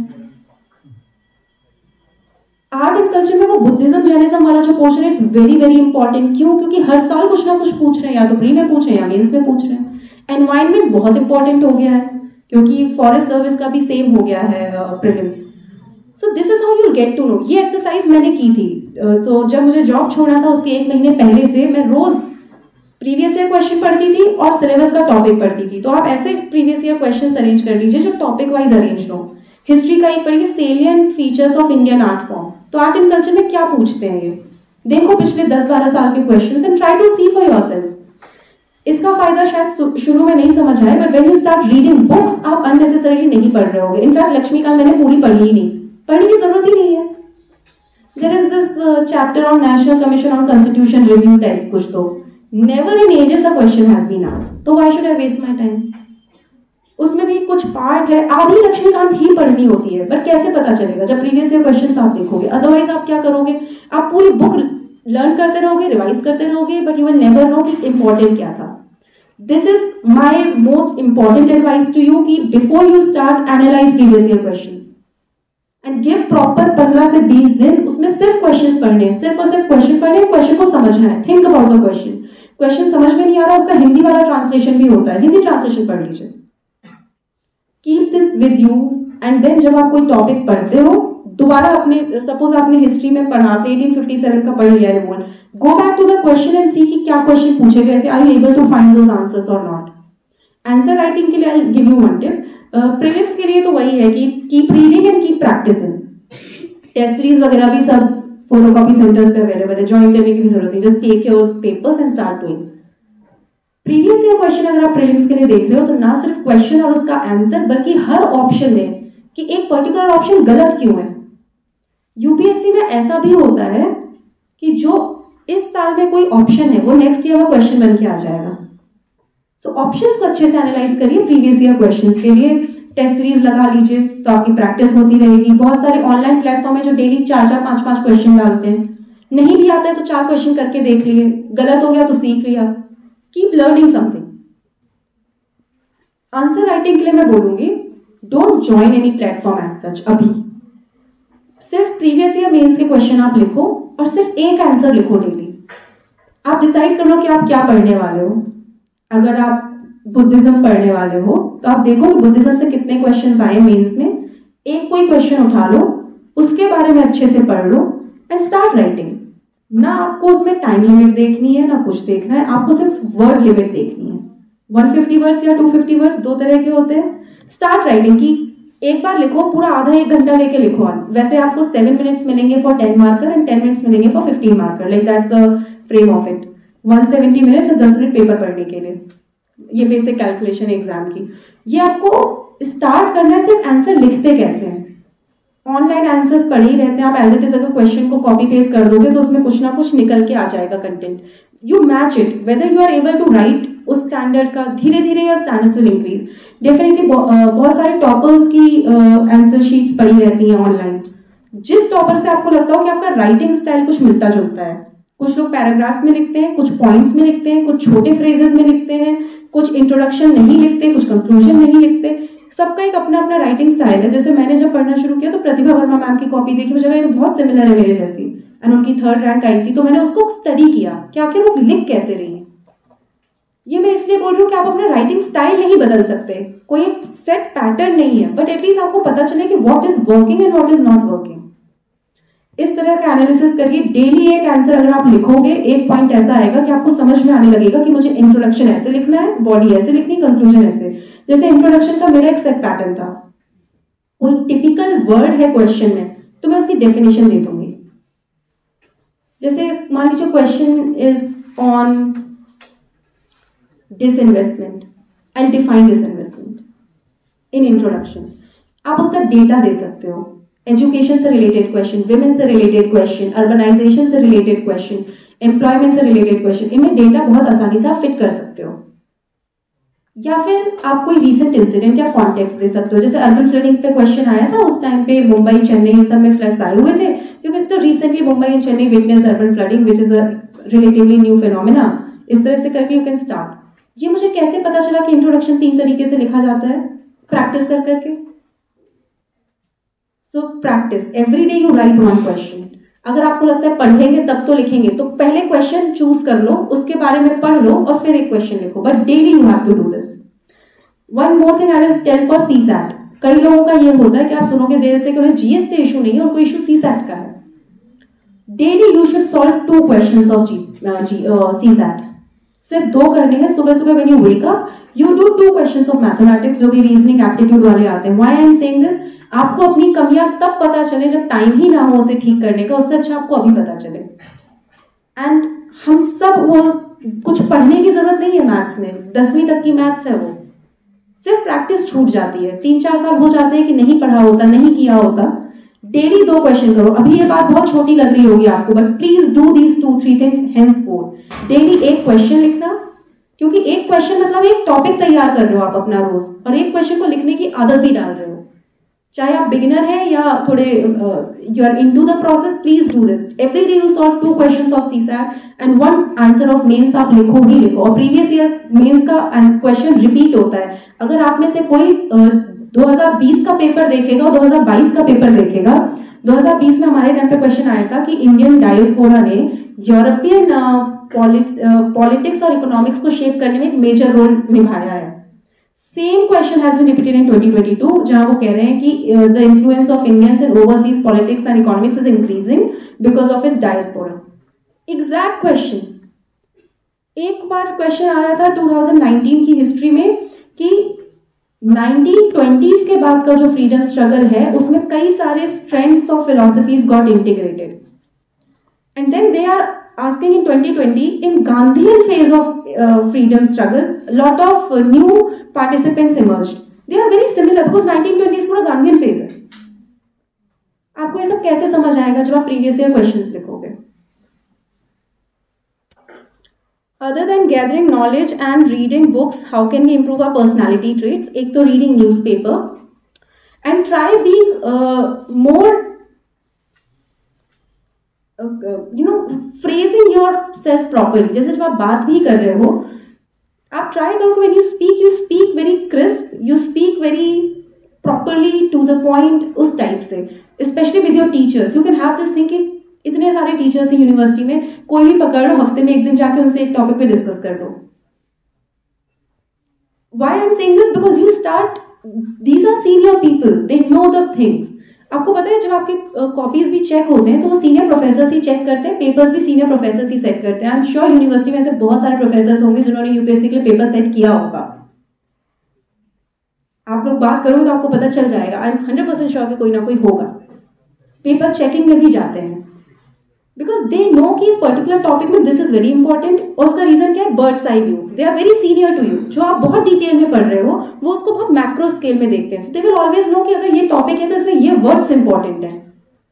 Art and culture में वो बुद्धिज्म जैनिज्म वाला जो पोर्शन है, इट्स वेरी वेरी इंपॉर्टेंट। क्यों? क्योंकि हर साल कुछ ना कुछ पूछ रहे हैं, या तो प्री में पूछ रहे हैं या मेंस में पूछ रहे हैं। एनवायरनमेंट बहुत इंपॉर्टेंट हो गया है, क्योंकि फॉरेस्ट सर्विस का भी सेम हो गया है prelims. So this is how you get to know. ये एक्सरसाइज मैंने की थी, तो जब मुझे जॉब छोड़ना था उसके 1 महीने पहले से मैं रोज प्रीवियस ईयर क्वेश्चन पढ़ती थी और सिलेबस का टॉपिक पढ़ती थी। तो आप ऐसे प्रीवियस ईयर क्वेश्चन अरेंज कर लीजिए जो टॉपिक वाइज अरेंज हो। हिस्ट्री का एक पढ़िए, salient features of Indian art form. तो आर्ट एंड कल्चर में क्या पूछते हैं ये देखो, पिछले 10-12 साल के questions and try to see for yourself. इसका फायदा शायद शुरू में नहीं समझ आए, but when you start reading books, आप अननेसेसरीली नहीं पढ़ रहे होगे। इनफैक्ट लक्ष्मीकांत मैंने पूरी पढ़ी ही नहीं, पढ़ने की जरूरत ही नहीं है। There is this chapter on national commission on constitution review type कुछ, तो never in ages a question has been asked, तो why should I waste my time. उसमें भी कुछ पार्ट है, आधी लक्ष्मीकांत ही पढ़नी होती है, बट कैसे पता चलेगा जब प्रीवियस ईयर क्वेश्चंस आप देखोगे। अदरवाइज आप क्या करोगे, आप पूरी बुक लर्न करते रहोगे, रिवाइज करते रहोगे, but you will never know कि इंपॉर्टेंट क्या था। This is my most important advice to you कि before you start analyse previous year questions. And give proper 15 से 20 दिन, उसमें सिर्फ क्वेश्चंस पढ़ने हैं, सिर्फ और सिर्फ क्वेश्चन पढ़ने हैं, क्वेश्चन को समझना है, think about the question. Question समझ में नहीं आ रहा, उसका हिंदी वाला ट्रांसलेशन भी होता है, हिंदी ट्रांसलेशन पढ़ लीजिए। Keep this with you, and then जब आप कोई टॉपिक पढ़ते हो, दोबारा अपने, सपोज आपने हिस्ट्री में पढ़ा, आपने 1857 का पढ़ लिया revolt, go back to the question and see कि क्या क्वेश्चन पूछे गए थे, are you able to find those answers और नॉट। आंसर राइटिंग के लिए I give you one tip, prelims के लिए तो वही है कि keep reading and keep practising. Test series वगैरह भी सब फोटोकॉपी सेंटर्स पे अवेलेबल है, ज्वाइन करने की भी जरूरत नहीं, just take your papers and start doing. Previous year question अगर आप प्रीलिम्स के लिए देख रहे हो तो ना सिर्फ क्वेश्चन और उसका आंसर, बल्कि हर ऑप्शन में कि एक पर्टिकुलर ऑप्शन गलत क्यों है। यूपीएससी में ऐसा भी होता है कि जो इस साल में कोई ऑप्शन है वो नेक्स्ट ईयर में क्वेश्चन बन के आ जाएगा। सो ऑप्शंस को अच्छे से एनालाइज करिए प्रीवियस ईयर क्वेश्चंस के लिए, टेस्ट सीरीज लगा लीजिए तो आपकी प्रैक्टिस होती रहेगी। बहुत सारे ऑनलाइन प्लेटफॉर्म है जो डेली 4-4, 5-5 क्वेश्चन डालते हैं, नहीं भी आता है तो 4 क्वेश्चन करके देख लिए, गलत हो गया तो सीख लिया। Keep learning something. Answer writing के लिए मैं बोलूंगी, don't join any platform as such. अभी सिर्फ प्रीवियस ईयर मेंस के क्वेश्चन आप लिखो और सिर्फ एक आंसर लिखो डेली। आप डिसाइड कर लो कि आप क्या पढ़ने वाले हो। अगर आप बुद्धिज्म पढ़ने वाले हो तो आप देखो कि बुद्धिज्म से कितने क्वेश्चंस आए मेंस में, एक कोई क्वेश्चन उठा लो, उसके बारे में अच्छे से पढ़ लो एंड स्टार्ट राइटिंग। ना आपको उसमें टाइम लिमिट देखनी है, ना कुछ देखना है, आपको सिर्फ वर्ड लिमिट देखनी है। 150 वर्ड्स या 250 वर्ड्स, दो तरह के होते हैं। स्टार्ट राइटिंग की एक बार लिखो, पूरा आधा 1 घंटा लेके लिखो। वैसे आपको 7 मिनट्स मिलेंगे फॉर 10 मार्कर एंड 10 मिनट्स मिलेंगे for 15 marker, like that's the frame of it. 170 minutes और 10 मिनट पेपर पढ़ने के लिए, ये बेसिक कैलकुलेशन एग्जाम की। ये आपको स्टार्ट करना है, सिर्फ आंसर लिखते कैसे हैं। ऑनलाइन आंसर्स पढ़े ही रहते हैं, आप एज इट इज अगर क्वेश्चन को कॉपी पेस्ट कर दोगे तो उसमें कुछ ना कुछ निकल के आ जाएगा content. You match it, whether you are able to write उस स्टैंडर्ड का, धीरे धीरे your standards will increase. Definitely बहुत सारे टॉपर्स की आंसर शीट्स पड़ी रहती हैं ऑनलाइन। जिस टॉपर से आपको लगता हो कि आपका राइटिंग स्टाइल कुछ मिलता जुलता है, कुछ लोग पैराग्राफ्स में लिखते हैं, कुछ पॉइंट्स में लिखते हैं, कुछ छोटे फ्रेजेस में लिखते हैं, कुछ इंट्रोडक्शन नहीं लिखते, कुछ कंक्लूजन नहीं लिखते। सबका एक अपना अपना राइटिंग स्टाइल है। जैसे मैंने जब पढ़ना शुरू किया तो प्रतिभा वर्मा मैम की कॉपी देखी, मुझे लगा ये तो बहुत सिमिलर है मेरे जैसी, एंड उनकी 3rd रैंक आई थी, तो मैंने उसको स्टडी किया कि आखिर वो लिख कैसे रही है। ये मैं इसलिए बोल रही हूँ कि आप अपना राइटिंग स्टाइल नहीं बदल सकते, कोई एक सेट पैटर्न नहीं है, बट एटलीस्ट आपको पता चले कि what is working and what is not working. इस तरह का एनालिसिस करिए। डेली एक आंसर अगर आप लिखोगे, एक पॉइंट ऐसा आएगा कि आपको समझ में आने लगेगा कि मुझे इंट्रोडक्शन ऐसे लिखना है, बॉडी ऐसे लिखनी, कंक्लूजन ऐसे। जैसे इंट्रोडक्शन का मेरा एक सेट पैटर्न था, कोई टिपिकल वर्ड है क्वेश्चन में तो मैं उसकी डेफिनेशन दे दूंगी। जैसे मान लीजिए question is on disinvestment, I will define disinvestment in introduction. आप उसका डेटा दे सकते हो, एजुकेशन से रिलेटेड क्वेश्चन, विमेन से रिलेटेड क्वेश्चन, अर्बनाइजेशन से रिलेटेड क्वेश्चन, एम्प्लॉयमेंट से रिलेटेड क्वेश्चन, इनमें डेटा बहुत आसानी से आप फिट कर सकते हो। या फिर आप कोई रीसेंट इंसिडेंट या कॉन्टेक्स्ट दे सकते हो। जैसे अर्बन फ्लडिंग पे क्वेश्चन आया था, उस टाइम पे मुंबई, चेन्नई, इन सब में फ्लड्स आए हुए थे, क्योंकि तो recently Mumbai and Chennai witness urban flooding which is a relatively new phenomena. इस तरह से करके यू कैन स्टार्ट। ये मुझे कैसे पता चला कि इंट्रोडक्शन 3 तरीके से लिखा जाता है? प्रैक्टिस कर करके। So practice, every day you write 1 question. अगर आपको लगता है पढ़ेंगे तब तो लिखेंगे, तो पहले क्वेश्चन चूज कर लो, उसके बारे में पढ़ लो और फिर एक क्वेश्चन लिखो, but daily you have to do this. One more thing I will tell for CSAT. कई लोगों का ये होता है कि आप सुनोगे देर से कि उन्हें जीएस से इशू नहीं है, उनको इशू सीसैट का है। Daily you should solve 2 questions of CSAT. सिर्फ 2 करने हैं। सुबह सुबह when you wake up you do 2 questions of mathematics, जो भी रीजनिंग एप्टीट्यूड वाले आते हैं। Why I am saying this, आपको अपनी कमियां तब पता चले जब टाइम ही ना हो उसे ठीक करने का, उससे अच्छा आपको अभी पता चले। एंड हम सब, वो कुछ पढ़ने की जरूरत नहीं है मैथ्स में, 10वीं तक की मैथ्स है, वो सिर्फ प्रैक्टिस छूट जाती है। 3-4 साल हो जाते हैं कि नहीं पढ़ा होता, नहीं किया होता। डेली 2 क्वेश्चन करो। अभी ये बात बहुत छोटी लग रही होगी आपको, but please do these 2-3 things henceforth। डेली एक क्वेश्चन लिखना, क्योंकि एक क्वेश्चन मतलब एक टॉपिक तैयार कर रहे हो आप अपना रोज, और एक क्वेश्चन को लिखने की आदत भी डाल रहे हो। चाहे आप बिगिनर हैं या थोड़े you are into the process, please do this. Every day you solve 2 questions of CSAT and 1 answer of mains. आप लिखो ही लिखो। और प्रीवियस ईयर मेंस का क्वेश्चन रिपीट होता है। अगर आप में से कोई 2020 का पेपर देखेगा और 2022 का पेपर देखेगा, 2020 में हमारे टाइम पे क्वेश्चन आया था कि इंडियन डायस्पोरा ने यूरोपियन पॉलिटिक्स और इकोनॉमिक्स को शेप करने में एक मेजर रोल निभाया है। Same question has been repeated in 2022, जहां वो कह रहे हैं कि the influence of Indians in overseas politics and economics is increasing because of its diaspora. Exact question. एक बार क्वेश्चन आ रहा था 2019 की हिस्ट्री में कि 1920s के बाद का जो फ्रीडम स्ट्रगल है उसमें कई सारे strengths of philosophies got integrated, and then they are asking in 2020 in Gandhian phase of freedom struggle, lot of new participants emerged. They are very similar because 1920s पूरा Gandhian phase है। आपको ये सब कैसे समझ आएगा जब आप previous year questions लिखोगे? Other than gathering knowledge and reading books, how can we improve our personality traits? एक तो reading newspaper and try being more phrasing yourself properly। जैसे जब आप बात भी कर रहे हो, आप ट्राई करो कि when you speak very crisp, you speak very properly to the point, उस टाइप से। Especially with your teachers, you can have this thing कि इतने सारे टीचर्स हैं यूनिवर्सिटी में, कोई भी पकड़ लो, हफ्ते में एक दिन जाके उनसे एक टॉपिक पे डिस्कस कर लो। Why I'm saying this? Because you start, these are senior people, they know the things। आपको पता है जब आपके कॉपीज भी चेक होते हैं तो वो सीनियर प्रोफेसर ही चेक करते हैं, पेपर्स भी सीनियर प्रोफेसर ही सेट करते हैं। आई एम श्योर यूनिवर्सिटी में ऐसे बहुत सारे प्रोफेसर होंगे जिन्होंने यूपीएससी के लिए पेपर सेट किया होगा। आप लोग बात करोगे तो आपको पता चल जाएगा। आई एम 100% श्योर कि कोई ना कोई होगा। पेपर चेकिंग में भी जाते हैं बिकॉज दे नो कि एक पर्टिकुलर टॉपिक में दिस इज वेरी इंपॉर्टेंट, और उसका रीजन क्या है? Bird's eye view. They are very senior to you. जो आप बहुत डिटेल में पढ़ रहे हो वो उसको बहुत मैक्रो स्केल में देखते हैं। So they will always know कि अगर ये टॉपिक है तो इसमें ये वर्ड्स इंपॉर्टेंट है।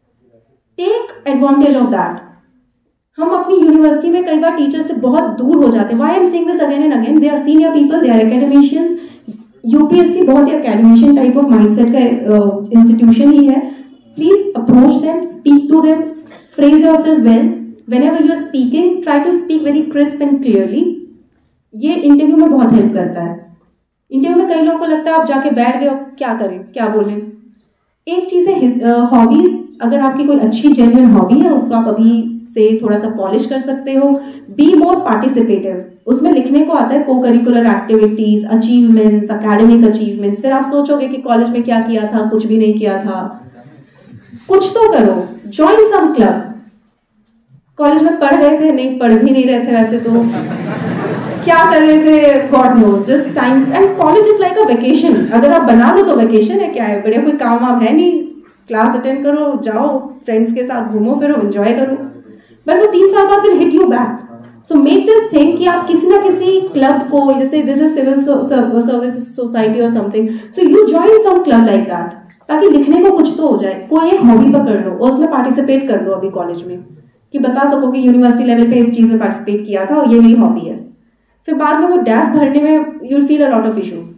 Take advantage of that. हम अपनी यूनिवर्सिटी में कई बार टीचर से बहुत दूर हो जाते हैं। Why I am saying this again and again? They are senior people, they are academicians. UPSC बहुत ही एकेडमिशियन टाइप ऑफ माइंडसेट का इंस्टीट्यूशन ही है। Please approach them, speak to them, phrase yourself well. Whenever you are speaking, try to speak very crisp and clearly. ये interview में बहुत help करता है। इंटरव्यू में कई लोगों को लगता है आप जाके बैठ गए, क्या करें, क्या बोलें। एक चीज़ है हॉबीज। अगर आपकी कोई अच्छी जेन्युइन हॉबी है उसको आप अभी से थोड़ा सा पॉलिश कर सकते हो। Be more participative. उसमें लिखने को आता है co-curricular activities, achievements, academic achievements. फिर आप सोचोगे कि कॉलेज में क्या किया था, कुछ भी नहीं किया था। कुछ तो करो, ज्वाइन सम क्लब। कॉलेज में पढ़ रहे थे, नहीं पढ़ भी नहीं रहे थे वैसे तो क्या कर रहे थे, God knows. Just time and college is like a vacation. अगर आप बना लो तो वेकेशन है, क्या है, बढ़िया कोई काम वाम है नहीं। क्लास अटेंड करो, जाओ फ्रेंड्स के साथ घूमो फिरो, एंजॉय करो, बट वो 3 साल बाद will hit you back. So make this thing कि आप किसी ना किसी क्लब को, जैसे this is civil service society और something, so you join some club like that, ताकि लिखने को कुछ तो हो जाए। कोई एक हॉबी पकड़ लो और उसमें पार्टिसिपेट कर लो अभी कॉलेज में, कि बता सको कि यूनिवर्सिटी लेवल पे इस चीज में पार्टिसिपेट किया था और ये मेरी हॉबी है। फिर बाद में वो डैफ भरने में you will feel a lot of issues.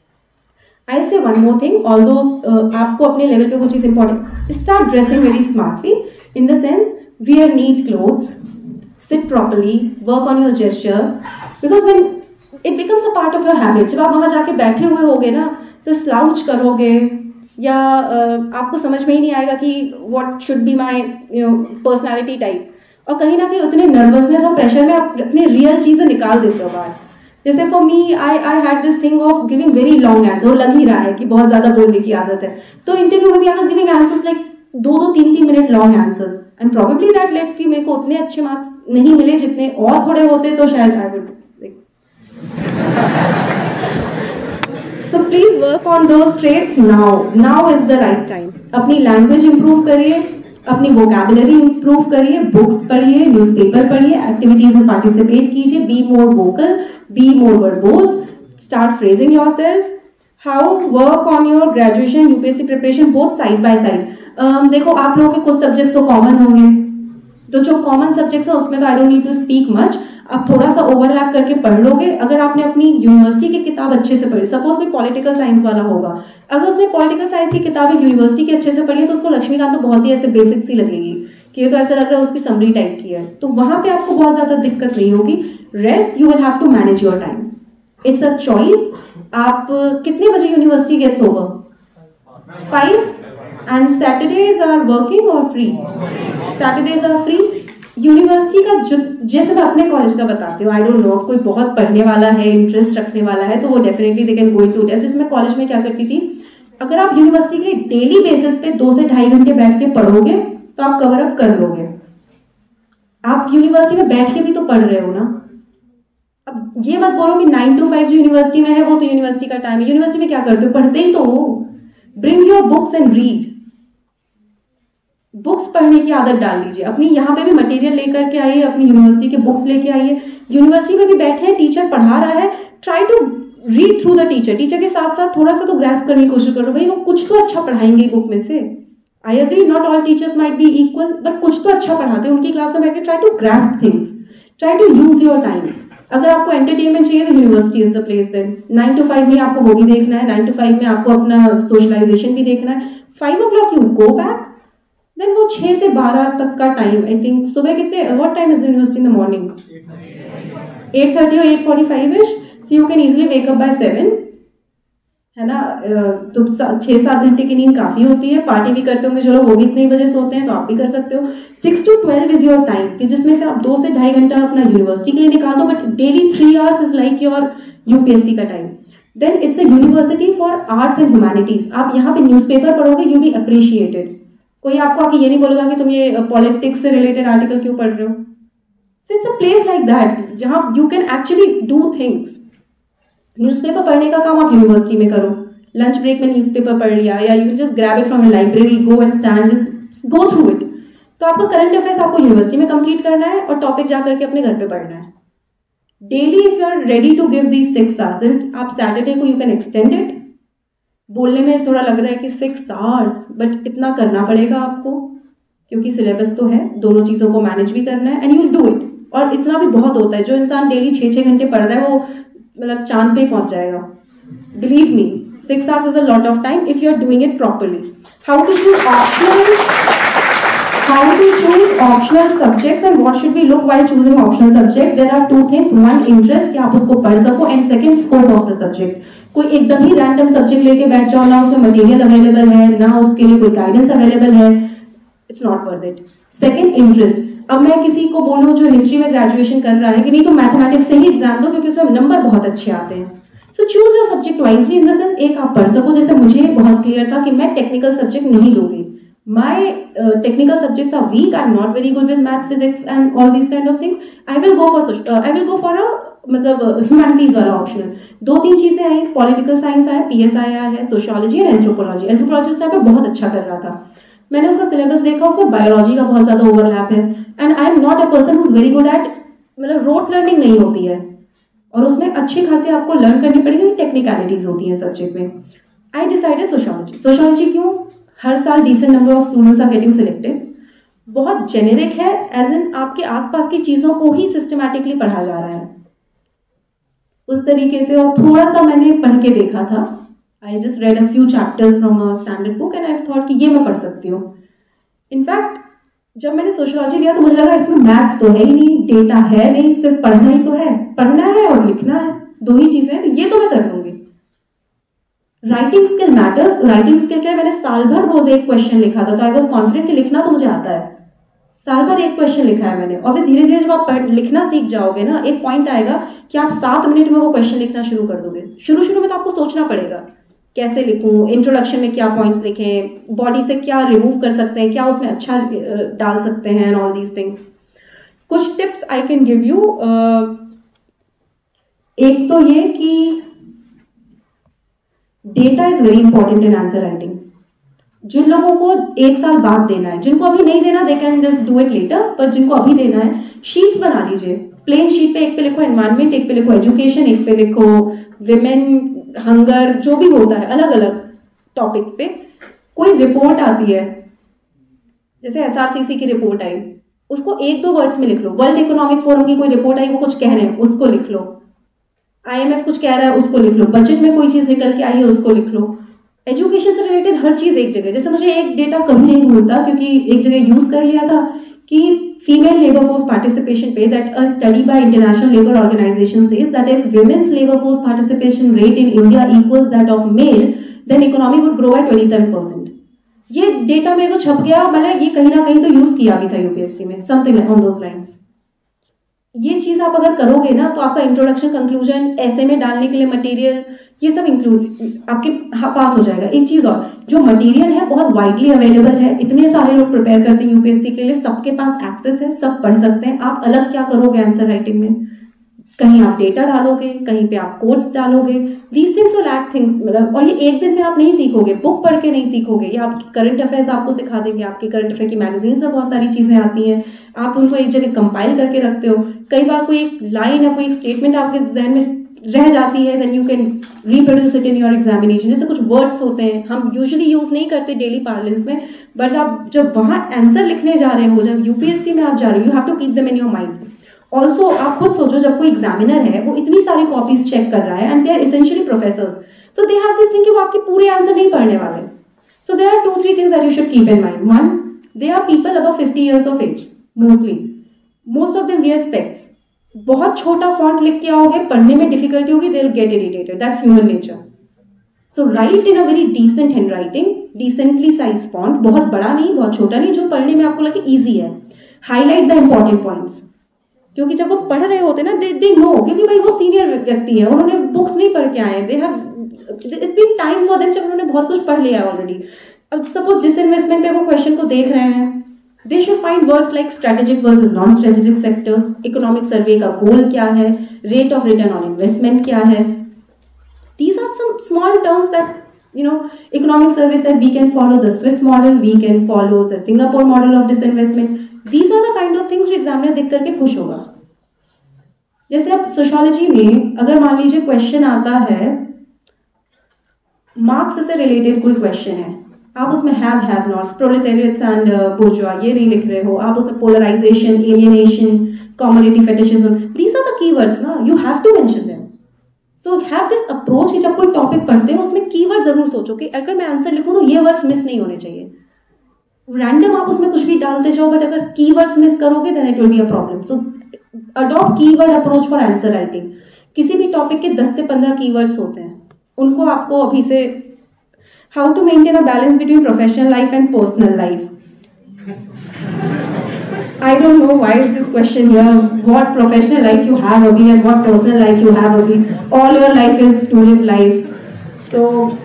I say one more thing, although आपको अपने लेवल पे वो चीज important, start dressing very smartly in the sense wear neat clothes, sit properly, work on your gesture, because when it becomes a part of your habit. जब आप वहां जाके बैठे हुए होगे ना तो स्लाउच करोगे या आपको समझ में ही नहीं आएगा कि what should be my personality type, और कहीं ना कहीं उतने नर्वसनेस और प्रेशर में आप अपनी रियल चीज़ें निकाल देते हो बाहर। जैसे for me I had this thing of giving very long answer. वो लग ही रहा है कि बहुत ज़्यादा बोलने की आदत है, तो इंटरव्यू में भी I was giving answers like 2-3 minute long answers, and probably that late कि मेरे को उतने अच्छे मार्क्स नहीं मिले, जितने और थोड़े होते तो शायद I would. So please work on those traits now. Now is the right time. अपनी लैंग्वेज इंप्रूव करिए, अपनी वोकैबुलरी इंप्रूव करिए, बुक्स पढ़िए, न्यूज़पेपर पढ़िए, एक्टिविटीज में पार्टिसिपेट कीजिए, be more vocal, be more verbose, start phrasing yourself. How work on your graduation UPSC preparation both side by side. देखो आप लोगों के कुछ सब्जेक्ट्स तो कॉमन होंगे, तो जो कॉमन सब्जेक्ट्स हैं उसमें तो I don't need to speak much. आप थोड़ा सा ओवरलैप करके पढ़ लोगे। अगर आपने अपनी यूनिवर्सिटी की किताब अच्छे से पढ़ी, सपोज कोई पॉलिटिकल साइंस वाला होगा, अगर उसने पॉलिटिकल साइंस की किताब यूनिवर्सिटी की अच्छे से पढ़ी है तो उसको लक्ष्मीकांत तो बहुत ही ऐसे बेसिक सी लगेगी कि ये तो ऐसा लग रहा है उसकी समरी टाइप की है, तो वहां पे आपको बहुत ज्यादा दिक्कत नहीं होगी। Rest you will have to manage your time, it's a choice. आप कितने बजे university gets over? 5 and Saturdays are working और फ्री? Saturdays are free. यूनिवर्सिटी का जैसे मैं अपने कॉलेज का बताती हूँ, आई डोंट नो, कोई बहुत पढ़ने वाला है, इंटरेस्ट रखने वाला है, तो वो definitely they can go into depth. जैसे मैं कॉलेज में क्या करती थी, अगर आप यूनिवर्सिटी के लिए डेली बेसिस पे 2 से 2.5 घंटे बैठ के पढ़ोगे तो आप कवर अप कर लोगे। आप यूनिवर्सिटी में बैठ के भी तो पढ़ रहे हो ना। अब ये मत बोलो कि 9 to 5 जो यूनिवर्सिटी में है वो तो यूनिवर्सिटी का टाइम है। यूनिवर्सिटी में क्या करते हो, पढ़ते ही तो हो। Bring your books and read. Books पढ़ने की आदत डाल लीजिए। अपनी यहाँ पे भी मटेरियल लेकर के आइए, अपनी यूनिवर्सिटी के बुक्स लेके आइए। यूनिवर्सिटी में भी बैठे हैं, टीचर पढ़ा रहा है, try to read through the teacher. Teacher के साथ साथ थोड़ा सा तो ग्रैस्प करने की कोशिश करो। भाई वो कुछ तो अच्छा पढ़ाएंगे बुक में से। I agree, not all teachers might be equal, but कुछ तो अच्छा पढ़ाते हैं। उनकी क्लास में बैठ के try to grasp things, try to use your time. अगर आपको एंटरटेनमेंट चाहिए तो university is the place. Then 9 to 5 में आपको वो भी देखना है, 9 to 5 में आपको अपना सोशलाइजेशन भी देखना है। 5 o'clock you go back. Then वो 6 से 12 तक का टाइम, आई थिंक सुबह कितने, what time is university in the morning? 8:30 और 8:45 ish, so you can easily wake up by 7, है ना। तो 6-7 घंटे की नींद काफी होती है। पार्टी भी करते होंगे, चलो वो भी इतने बजे सोते हैं, तो आप भी कर सकते हो। 6 to 12 इज योर टाइम, कि जिसमें से आप 2 से 2.5 घंटा अपना यूनिवर्सिटी के लिए निकाल दो, but daily 3 hours is like your UPSC का time. Then it's a university for arts and humanities. आप यहाँ पे न्यूज़पेपर पढ़ोगे, यू बी अप्रिशिएटेड। कोई आपको आके ये नहीं बोलेगा कि तुम ये पॉलिटिक्स से रिलेटेड आर्टिकल क्यों पढ़ रहे हो। So it's a place like that जहां you can actually do things. Newspaper पढ़ने का काम आप यूनिवर्सिटी में करो। लंच ब्रेक में न्यूज़पेपर पढ़ लिया, या you just grab it from a library, go and stand, just go through it. तो आपको करंट अफेयर्स आपको यूनिवर्सिटी में कंप्लीट करना है और टॉपिक जाकर के अपने घर पे पढ़ना है। Daily if you are ready to give these 6 hours, and आप सैटरडे को यू कैन एक्सटेंड इट। बोलने में थोड़ा लग रहा है कि 6 hours, बट इतना करना पड़ेगा आपको क्योंकि सिलेबस तो है, दोनों चीज़ों को मैनेज भी करना है, and you will do it. और इतना भी बहुत होता है। जो इंसान डेली 6-6 घंटे पढ़ रहा है वो मतलब चांद पे पहुंच जाएगा। Believe me, 6 hours is a lot of time if you are doing it properly. How to choose optional subjects and what should we look while choosing optional subject? There are 2 things. One, interest, कि आप उसको पढ़ सको, and second, scope of the subject. कोई एकदम ही random subject लेके बैठ जाओ, ना उसमें मटेरियल अवेलेबल है, ना उसके लिए कोई गाइडेंस अवेलेबल है, it's not worth it. Second, interest. अब मैं किसी को बोलूं जो हिस्ट्री में ग्रेजुएशन कर रहा है कि नहीं तो मैथमेटिक्स से ही एग्जाम दो क्योंकि उसमें नंबर बहुत अच्छे आते हैं। So choose your subject wisely, in the sense एक आप पढ़ सको। जैसे मुझे बहुत क्लियर था कि मैं टेक्निकल सब्जेक्ट नहीं लूंगी। My technical subjects are weak. I'm not very good with maths, physics, and all these kind of things. I will go for a मतलब ह्यूमैनिटीज वाला ऑप्शनल। 2-3 चीजें आई, पॉलिटिकल साइंस आया, PSIR है, सोशियोलॉजी एंड एंथ्रोपोलॉजी। एंथ्रोपोलॉजी उस time पे बहुत अच्छा कर रहा था। मैंने उसका सिलेबस देखा, उसमें बायोलॉजी का बहुत ज्यादा ओवरलैप है, and I am not a person who is very good at, मतलब रोट लर्निंग नहीं होती है, और उसमें अच्छी खासी आपको लर्न करनी पड़ेगी, टेक्निकलिटीज होती हैं सब्जेक्ट में। I decided sociology. सोशियोलॉजी क्यों? हर साल decent number of students are getting selected. बहुत जेनेरिक है, एज इन आपके आसपास की चीजों को ही सिस्टमैटिकली पढ़ा जा रहा है उस तरीके से। और थोड़ा सा मैंने पढ़ के देखा था, I just read a few chapters from a standard book and I thought कि ये मैं पढ़ सकती हूँ। इनफैक्ट जब मैंने सोशियोलॉजी लिया तो मुझे लगा इसमें मैथ्स तो है ही नहीं, डेटा है नहीं, सिर्फ पढ़ना ही तो है, पढ़ना है और लिखना है, 2 ही चीजें हैं, तो ये तो मैं कर लूंगी। Writing skill matters. तो राइटिंग स्किल क्या है, मैंने साल भर रोज एक क्वेश्चन लिखा था, तो आई वॉज कॉन्फिडेंट कि लिखना तो मुझे आता है। साल भर एक क्वेश्चन लिखा है मैंने, और फिर धीरे धीरे जब आप लिखना सीख जाओगे ना, एक पॉइंट आएगा कि आप 7 मिनट में वो क्वेश्चन लिखना शुरू कर दोगे। शुरू में तो आपको सोचना पड़ेगा कैसे लिखूं, इंट्रोडक्शन में क्या पॉइंट्स लिखें, बॉडी से क्या रिमूव कर सकते हैं, क्या उसमें अच्छा डाल सकते हैं, ऑल दीज थिंग्स। कुछ tips I can give you. एक तो ये कि data is very important in answer writing. जिन लोगों को 1 साल बाद देना है, जिनको अभी नहीं देना they can just do it later, पर जिनको अभी देना है शीट्स बना लीजिए। प्लेन शीट पे एक पे लिखो एनवायरमेंट, एक पे लिखो एजुकेशन, एक पे लिखो विमेन, हंगर, जो भी होता है अलग अलग टॉपिक्स पे। कोई रिपोर्ट आती है, जैसे SRCC की रिपोर्ट आई, उसको 1-2 वर्ड्स में लिख लो। वर्ल्ड इकोनॉमिक फोरम की कोई रिपोर्ट आई, वो कुछ कह रहे हैं, उसको लिख लो। IMF कुछ कह रहा है, उसको लिख लो। बजट में कोई चीज निकल के आई है, उसको लिख लो। एजुकेशन से रिलेटेड हर चीज एक जगह। जैसे मुझे एक डेटा कभी नहीं भूलता क्योंकि एक जगह यूज कर लिया था कि फीमेल लेबर फोर्स पार्टिसिपेशन पे, that a study by International Labour Organization says that if women's labor force participation rate in India equals that of male, then economy would grow by 27%. ये data मेरे को छप गया, मैंने ये कहीं ना कहीं तो यूज किया भी था यूपीएससी में, समथिंग ऑन दोज लाइंस। ये चीज आप अगर करोगे ना तो आपका इंट्रोडक्शन, कंक्लूजन, ऐसे में डालने के लिए मटेरियल, ये सब इंक्लूड आपके पास हो जाएगा। एक चीज और, जो मटेरियल है बहुत वाइडली अवेलेबल है, इतने सारे लोग प्रिपेयर करते हैं यूपीएससी के लिए, सबके पास एक्सेस है, सब पढ़ सकते हैं। आप अलग क्या करोगे आंसर राइटिंग में? कहीं आप डेटा डालोगे, कहीं पे आप कोड्स डालोगे, these things will add things, मतलब, और ये एक दिन में आप नहीं सीखोगे, बुक पढ़ के नहीं सीखोगे। ये आपकी करंट अफेयर्स आपको सिखा देंगे, आपके करंट अफेयर की मैगजीन्स में बहुत सारी चीजें आती हैं, आप उनको एक जगह कंपाइल करके रखते हो। कई बार कोई एक लाइन या कोई एक स्टेटमेंट आपके जहन में रह जाती है, then you can reproduce it in your examination. जैसे कुछ वर्ड्स होते हैं हम यूजुअली यूज नहीं करते डेली पार्लेंस में, बट आप जब वहां आंसर लिखने जा रहे हो, जब यूपीएससी में आप जा रहे हो, you have to keep them in your mind. Also आप खुद सोचो, जब कोई एग्जामिनर है वो इतनी सारी कॉपीज चेक कर रहा है, and they are essentially professors, तो दे हैव दिस थिंग कि वो आपके पूरे आंसर नहीं पढ़ने वाले। So there are 2-3 things that you should keep in mind. One, they are people above 50 years of age, most of them wear specs. बहुत छोटा फॉन्ट लिख के आओगे, पढ़ने में डिफिकल्टी होगी, they will get irritated, that's human nature. So write in a very decent hand writing, decently size font, बहुत बड़ा नहीं, बहुत छोटा नहीं, जो पढ़ने में आपको लगे ईजी है। हाईलाइट द इंपॉर्टेंट पॉइंट्स, क्योंकि जब वो पढ़ रहे होते हैं ना, दे नो, क्योंकि भाई वो सीनियर व्यक्ति है, उन्होंने बुक्स नहीं पढ़ के आए, they have, it's been time for them, जब उन्होंने बहुत कुछ पढ़ लिया ऑलरेडी। अब सपोज डिसइन्वेस्टमेंट पे वो क्वेश्चन को देख रहे हैं, they should find words like strategic versus non strategic sectors, economic survey का गोल क्या है, rate of return on investment क्या है। These are some small terms that, you know, economic survey said we can follow the Swiss model, we can follow the Singapore model of disinvestment. These are the kind of things जो examiner देख करके खुश होगा। जैसे अब sociology में अगर मान लीजिए क्वेश्चन आता है, मार्क्स से रिलेटेड कोई क्वेश्चन है, आप उसमें have nots, proletariats and bourgeois ये नहीं लिख रहे हो, आप उसमें polarisation, alienation, community fetishism, these are the keywords ना, you have to mention them. So have this approach कि जब कोई टॉपिक पढ़ते हो उसमें कीवर्ड जरूर सोचो कि अगर मैं आंसर लिखूं तो ये वर्ड्स मिस नहीं होने चाहिए। रैंडम आप उसमें कुछ भी डालते जाओ, बट अगर कीवर्ड्स मिस करोगे then it will be a problem. So adopt keyword approach for answer writing. किसी भी टॉपिक के 10 से 15 कीवर्ड्स होते हैं, उनको आपको अभी से, how to maintain a balance between professional life and personal life. I don't know why is this question here. What professional life you have, Abhi, and what personal life you have, Abhi. All your life is student life. So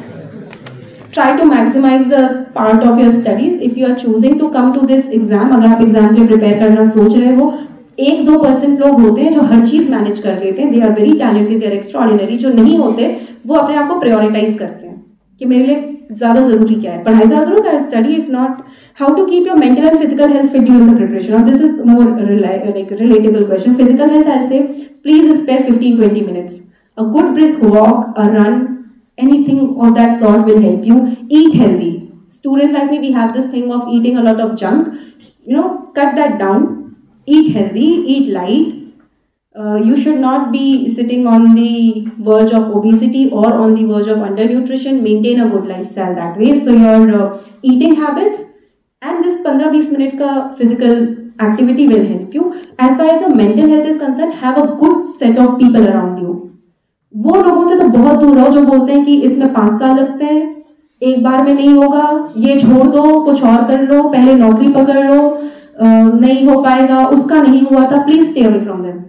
try to maximize the part of your studies. If you are choosing to come to this exam, अगर आप exam के लिए prepare करना सोच रहे हो, 1-2% लोग होते हैं जो हर चीज मैनेज कर लेते हैं, they are very talented, they are extraordinary. जो नहीं होते वो अपने आप को प्रायोरिटाइज करते हैं कि मेरे लिए ज्यादा जरूरी क्या है, पढ़ाई ज्यादा जरूरी है, study if not, how to keep your mental and physical health fit during the preparation. Now this is more like relatable question. Physical health, I'll say please spare 15-20 minutes. A good brisk walk, a run, anything of that sort will help you. Eat healthy. Student like me, we have this thing of eating a lot of junk. You know, cut that down. Eat healthy, eat light. You should not be sitting on the verge of obesity or on the verge of undernutrition. Maintain a good lifestyle that way. So your eating habits and this 15-20 minute का physical activity will help you. As far as your mental health is concerned, have a good set of people around you. वो लोगों से तो बहुत दूर रहो जो बोलते हैं कि इसमें 5 साल लगते हैं, एक बार में नहीं होगा, ये छोड़ दो, कुछ और कर लो, पहले नौकरी पकड़ लो, नहीं हो पाएगा, उसका नहीं हुआ था। Please stay away from them.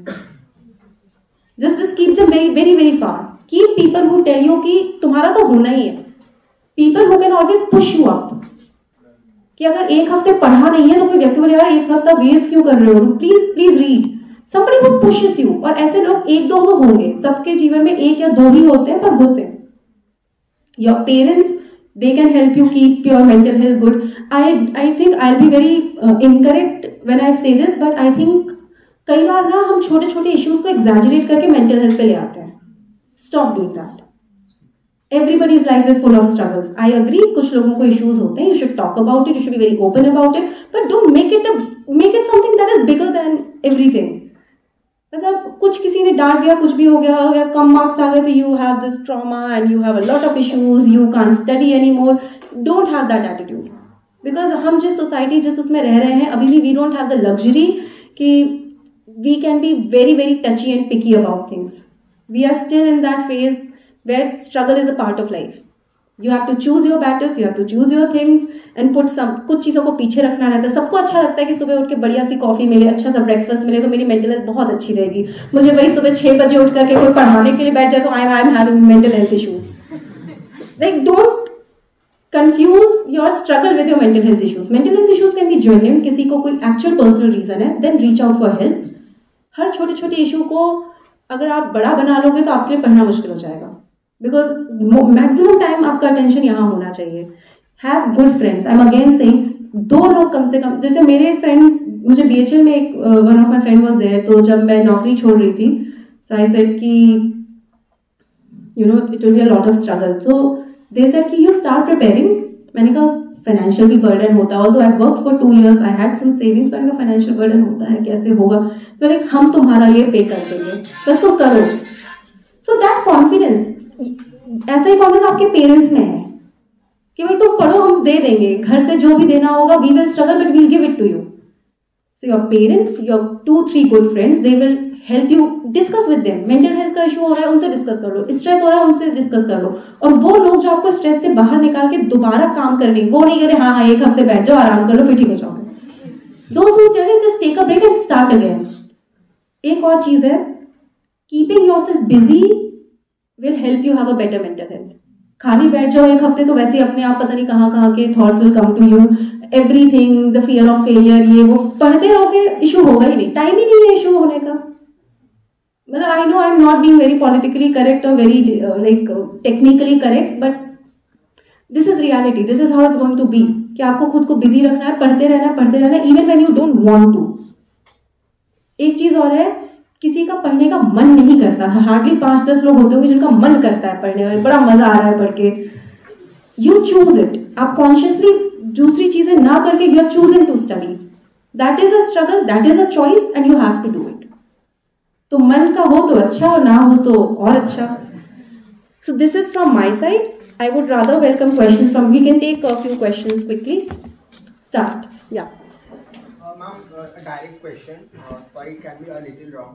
Just keep them very, very, very far. Keep people who tell you कि तुम्हारा तो होना ही है. People who can always push you up. कि अगर एक हफ्ते पढ़ा नहीं है तो कोई व्यक्ति बोले यार एक हफ्ता वेस्ट क्यों कर रहे हो, please read. Somebody who pushes you. और ऐसे लोग 1-2 तो होंगे, सबके जीवन में 1 या 2 ही होते हैं, पर होते हैं. Your parents, they can help you keep your mental health good. I think I'll be very incorrect when I say this, but I think कई बार ना हम छोटे छोटे इश्यूज को एग्जैजरेट करके मेंटल हेल्थ पे ले आते हैं. Stop doing that. Everybody's life is full of struggles. I agree, कुछ लोगों को issues होते हैं. You should talk about it. You should be very open about it. But don't make it something that is bigger than everything. मतलब कुछ किसी ने डांट दिया, कुछ भी हो गया, कम मार्क्स आ गए तो you have this trauma and you have a lot of issues. You can't study anymore. Don't have that attitude. Because हम जिस सोसाइटी जिस उसमें रह रहे हैं अभी भी we don't have the luxury कि we can be very, very touchy and picky about things. We are still in that phase where struggle is a part of life. You have to choose your battles, you have to choose your things and put some, कुछ चीज़ों को पीछे रखना रहता है। सबको अच्छा लगता है कि सुबह उठ के बढ़िया सी कॉफी मिले, अच्छा सा ब्रेकफास्ट मिले तो मेरी मेंटल हेल्थ बहुत अच्छी रहेगी। मुझे वही सुबह 6 बजे उठ करके कोई पढ़ाने के लिए बैठ जाए तो I am having mental health issues. Like don't confuse your struggle with your mental health issues. Mental health issues can be genuine, किसी को कोई actual personal reason है, then reach out for help. हर छोटे छोटे इशू को अगर आप बड़ा बना लोगे तो आपके लिए पढ़ना मुश्किल हो जाएगा, बिकॉज मैक्सिमम टाइम आपका अटेंशन यहाँ होना चाहिए। Have good friends, I am again saying 2 लोग कम से कम, जैसे मेरे फ्रेंड्स, मुझे BHL में एक one of my friend was there, तो जब मैं नौकरी छोड़ रही थी सो आई सेड कि you know it will be a lot of struggle, so they said कि यू स्टार्ट प्रिपेयरिंग। मैंने कहा फाइनेंशियल भी बर्डन होता है, although I work for 2 years, I had some savings, मैंने कहा फाइनेंशियल बर्डन होता है, कैसे होगा, तो लाइक हम तुम्हारा लिए पे कर देंगे, बस तुम करो। सो दैट कॉन्फिडेंस, ऐसा ही कॉन्फिडेंस आपके पेरेंट्स में है कि भाई तुम पढ़ो, हम दे देंगे, घर से जो भी देना होगा we will struggle but we'll give it to you. So your parents, your 2-3 good friends, they will help you, discuss with them. Mental health का इशू हो रहा है उनसे डिस्कस कर लो, स्ट्रेस हो रहा है उनसे डिस्कस कर लो। और वो लोग जो आपको स्ट्रेस से बाहर निकाल के दोबारा काम करने, वो नहीं करे हाँ 1 हफ्ते बैठ जाओ आराम कर लो फिर ठीक हो जाओगे। दोस्त who tell you just take a break and start again. एक और चीज है, keeping yourself busy will help you have a better mental health. खाली बैठ जाओ 1 हफ्ते तो वैसे अपने आप पता नहीं कहाँ कहाँ के thoughts will come to you, everything, the fear of failure, ये वो पढ़ते रहोगे, इशू होगा ही नहीं, टाइम ही नहीं है इशू होने का। मतलब I know I am not being very politically correct और very like technically correct, but this is reality, this is how it's going to be, कि आपको खुद को बिजी रखना है, पढ़ते रहना है even when you don't want to. एक चीज और है, किसी का पढ़ने का मन नहीं करता है, हार्डली 5-10 लोग होते होंगे जिनका मन करता है पढ़ने में, बड़ा मजा आ रहा है पढ़ के। यू चूज इट, आप कॉन्शियसली दूसरी चीजें ना करके you are choosing to study, that is a struggle, that is a choice and you have to do it. तो मन का हो तो अच्छा और ना हो तो और अच्छा। So this is from my side, I would rather welcome questions from, we can take a few questions quickly, start. या Ma'am, a direct question. Sorry, it can be a little wrong.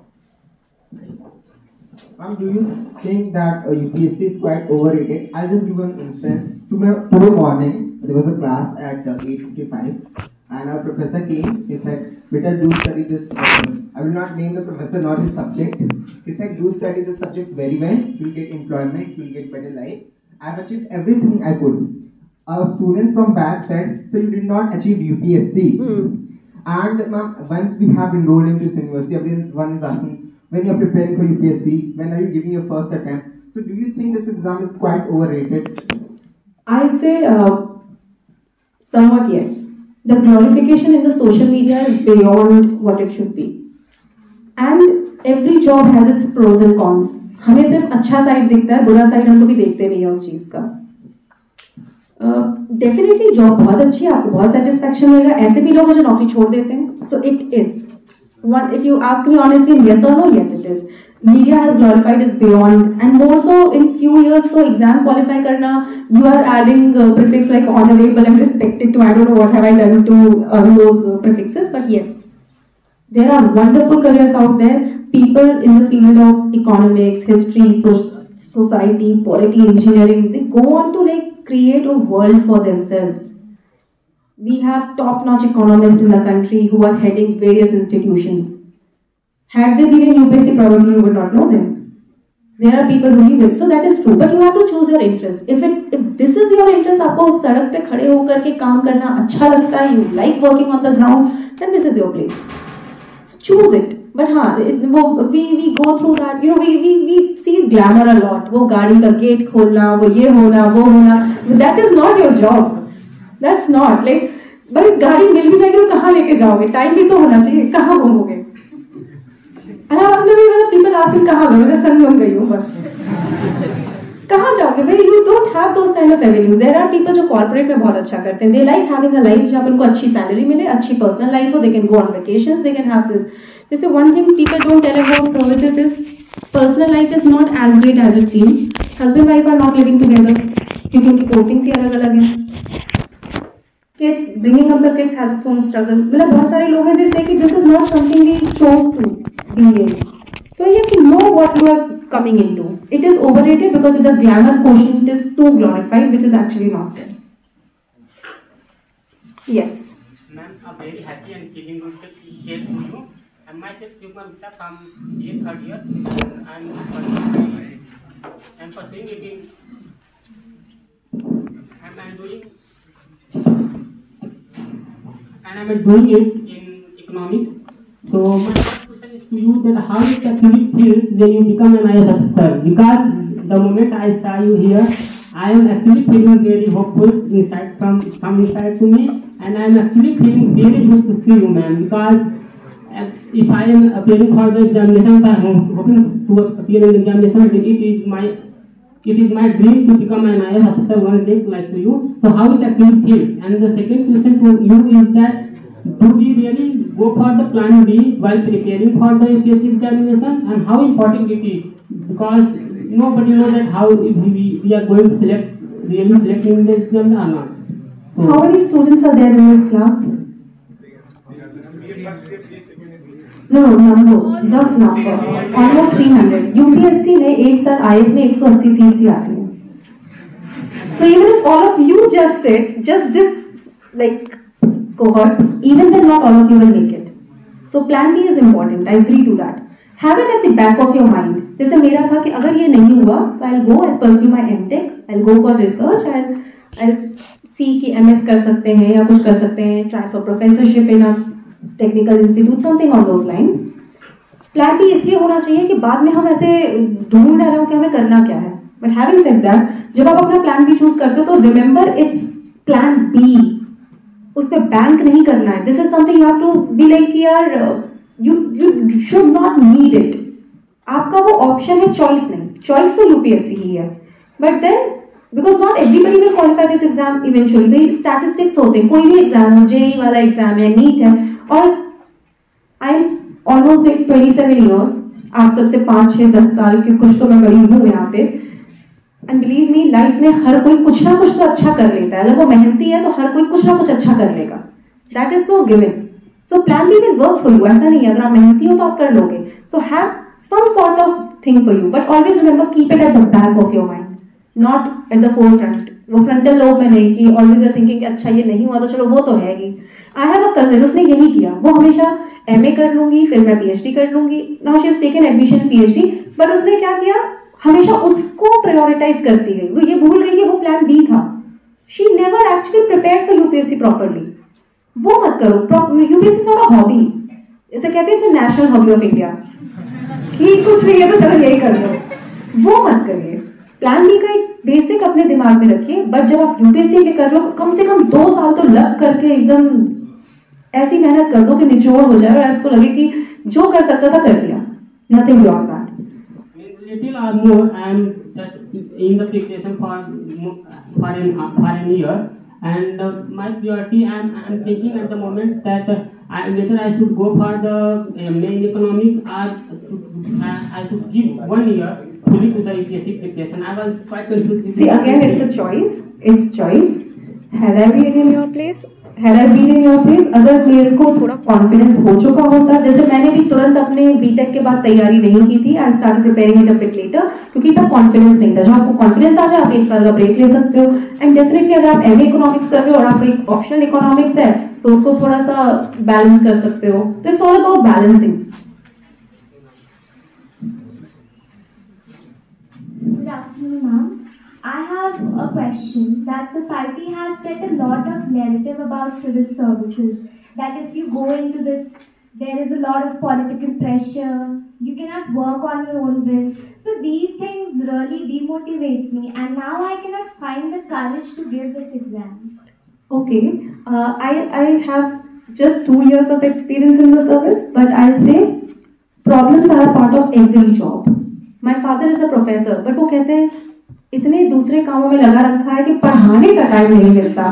Ma'am, do you think that UPSC is quite overrated? I'll just give an instance. Tomorrow morning, there was a class at 8:55, and our professor came. He said, "Better do study this." I will not name the professor, not his subject. He said, "Do study this subject very well. You'll get employment. You'll get better life." I've achieved everything I could. A student from back said, "So you did not achieve UPSC." And ma'am, once we have enrolled in this university, everyone is asking, when you are preparing for UPSC, when are you giving your first attempt? So do you think this exam is quite overrated? I'd say somewhat yes. The glorification in the social media is beyond what it should be. And every job has its pros and cons. हमें सिर्फ अच्छा side दिखता है, बुरा side हम कभी देखते नहीं है उस चीज का। डेफिनेटली जॉब बहुत अच्छी है, आपको बहुत सेटिस्फैक्शन मिलेगा, ऐसे भी लोग हैं जो नौकरी छोड़ देते हैं। So it is one, if you ask me honestly, yes or no, yes it is. Media has glorified is beyond, and more so in few years तो एग्जाम क्वालिफाई करना, you are adding prefix like honorable and respected to, I don't know what have I done to those prefixes, but yes, there are wonderful careers out there. People in the field of economics, history, society, polity, engineering, they go on to like create a world for themselves. We have top-notch economists in the country who are heading various institutions. Had they been in UPSC, probably you would not know them. There are people who live it, so that is true. But you have to choose your interest. If this is your interest, आपको सड़क पे खड़े होकर के काम करना अच्छा लगता है, you like working on the ground, then this is your place. So choose it. But हाँ, we go through that. You know, we see glamour a lot. वो गाड़ी का गेट खोलना, वो ये होना, वो होना. That is not your job. That's not like, भाई गाड़ी मिल भी जाएगी तो कहाँ लेके जाओगे? टाइम भी तो होना चाहिए. कहाँ घूमोगे? अरे आपने भी मतलब people asking कहाँ गए? मैं संगम गई हूँ बस. कहाँ जाओगे भाई? You don't have those kind of avenues. There are people जो corporate में बहुत अच्छा करते हैं. They like having a life जहाँ पर उनको अच्छी salary मिले, अच्छी personal life हो. They can go on vacations. They can have this. जैसे one thing people don't tell about services is personal life is not as great as it seems. Husband wife are not living together क्योंकि उनकी postings ही अलग-अलग हैं. Kids, bringing up the kids has its own struggle. मतलब बहुत सारे लोग हैं they say कि this is not something we chose to be in. तो ये कि know what you are coming into. It is overrated because the glamour quotient is too glorified, which is actually not there. Yes. Ma'am, I'm very happy and feeling good to here to you. And myself, Yugma Gupta from third year, and I'm pursuing it in, and I'm doing it in economics. So my first question is to you that how it actually feels when you become an IAS officer? Because the moment I saw you here, I am actually feeling very hopeful inside from inside to me, and I am actually feeling very good to see you, ma'am. Because if I am appearing for the examination, I am hoping to appear in the examination, then it is my dream to become an IAS officer one day, like to you. So how it actually feels? And the second question to you is that do we really go for the plan B while preparing for the UPSC examination, and how important it is? Because nobody knows that how if we are going to really select in the exam or not. So, how many students are there in this class? No, rough number. Almost 300. UPSC में एक साल IAS में 180 seats ही आती हैं. So even if all of you just sit, just this like cohort, even then not all of you will make it. So plan B is important. I agree to that. Have it at the back of your mind. जैसे मेरा था कि अगर ये नहीं हुआ तो I'll go and pursue my MTech. I'll go for research. I'll see कि MS कर सकते हैं या कुछ कर सकते हैं. Try for professorship in a technical institute, something on those lines. Plan B इसलिए होना चाहिए कि बाद में हम ऐसे ढूंढ रहे हो कि हमें करना क्या है. But having said that, जब आप अपना plan B choose करते हो तो remember it's plan B. उस पे बैंक नहीं करना है. This is something you have to be like कि यार you should not need it. आपका वो ऑप्शन है, चॉइस नहीं. चॉइस तो यूपीएससी ही है. But then because not everybody will qualify this exam eventually. भाई स्टैटिस्टिक्स होते हैं, कोई भी एग्जाम हो, जेई वाला एग्जाम है, नीट है, और I am almost like 27 years. आप सबसे 5, 6, 10 साल की कुछ तो मैं बड़ी हूँ यहाँ पे. एंड बिलीव मी, लाइफ में हर कोई कुछ ना कुछ तो अच्छा कर लेता है. अगर वो मेहनती है तो हर कोई कुछ ना कुछ अच्छा कर लेगा. दैट इज तो given. So plan B will work for you. ऐसा नहीं है अगर आप मेहनती हो तो आप कर लोगे. So have some sort of thing for you, but always remember keep it at the back of your mind, not at the forefront. वो frontal lobe में नहीं कि always you're thinking कि अच्छा ये नहीं हुआ तो चलो वो तो है ही. I have a cousin, उसने यही किया. वो हमेशा MA कर लूंगी फिर मैं PhD कर लूंगी. Now she has taken admission PhD, but उसने क्या किया, हमेशा उसको prioritize करती गई. वो ये भूल गई कि वो plan B था. She never actually prepared for UPSC properly. वो मत करो. UPSC is not a hobby. इसे कहते हैं it's a national hobby of India. कि कुछ नहीं है तो चलो यही कर लो. वो मत करिए. प्लान बी का एक बेसिक अपने दिमाग में रखिए. बट जब आप यूपीएससी के लिए कर रहे हो, कम से कम 2 साल तो लग करके एकदम ऐसी मेहनत कर दो कि निचोड़ हो जाए और ऐसे को लगे कि जो कर सकता था कर दिया. Nothing beyond that. Little or more, I am just in the preparation for an year, and my priority I am thinking at the moment that whether I should go for the MA in economics or I should give 1 year fully to the UPSC preparation. I was quite confused. See, again, it's a choice. It's choice. Had I been in your place, अगर मेरे को थोड़ा confidence हो चुका होता, जैसे मैंने भी तुरंत अपने बीटेक के बाद तैयारी नहीं की थी. I started preparing it a bit later, क्योंकि तब कॉन्फिडेंस नहीं था. जब आपको कॉन्फिडेंस आ जाए आप 1 साल का ब्रेक ले सकते हो. एंड डेफिनेटली अगर आप एमए इकोनॉमिक्स कर रहे हो और आपका एक ऑप्शनल इकोनॉमिक्स है तो उसको थोड़ा सा बैलेंस कर सकते हो. तो it's all about balancing. Good afternoon, ma'am. I have a question that society has set a lot of narrative about civil services, that if you go into this, there is a lot of political pressure, you cannot work on your own will. So these things really demotivate me, and now I cannot find the courage to give this exam. Okay, I have just 2 years of experience in the service, but I'll say problems are a part of every job. My father is a professor, but वो कहते हैं इतने दूसरे कामों में लगा रखा है कि पढ़ाने का टाइम नहीं मिलता.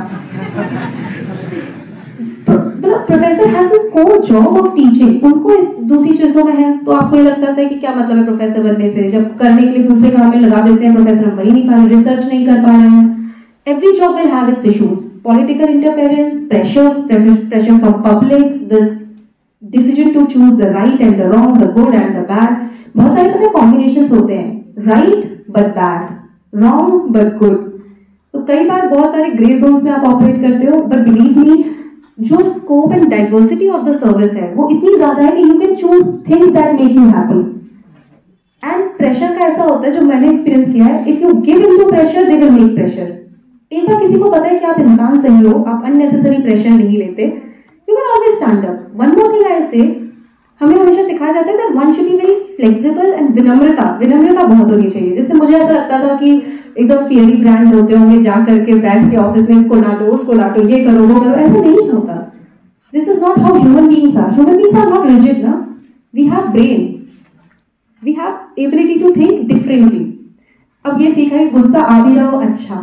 Professor has this core job of teaching. उनको दूसरी चीजों में है तो आपको ये लग सकता है कि क्या मतलब है प्रोफेसर बनने से, जब करने के लिए दूसरे काम में लगा देते हैं. प्रोफेसर हम बन ही नहीं पा रहे, रिसर्च नहीं कर पा रहे हैं. Every job will have its issues. Political interference, pressure from public, the decision to choose the right and the wrong, the good and the bad. बहुत सारे पता है कॉम्बिनेशंस होते हैं, right but bad, wrong but good. तो कई बार बहुत सारे ग्रे जोन्स में आप ऑपरेट करते हो, बट बिलीव मी जो scope and diversity of the service है वो इतनी ज्यादा है कि you can choose things that make you happy. And pressure का ऐसा होता है, जो मैंने एक्सपीरियंस किया है, if you give in to pressure they will make pressure. एक बार किसी को पता है कि आप इंसान सही हो, आप अननेसेसरी प्रेशर नहीं लेते, you can always stand up. One more thing I say, हमें हमेशा सिखाया जाता है that one should be very flexible and विनम्रता बहुत होनी चाहिए। जिससे मुझे ऐसा लगता था कि एकदम फियरी ब्रांड होते होंगे, जा करके बैठ के ऑफिस में इसको डांटो उसको डांटो, ये करो वो करो, ऐसा नहीं होता। This is not how human beings are. Human beings are not rigid ना, we have brain, we have ability to think differently. अब ये सीखा है, गुस्सा आ भी रहा हो, अच्छा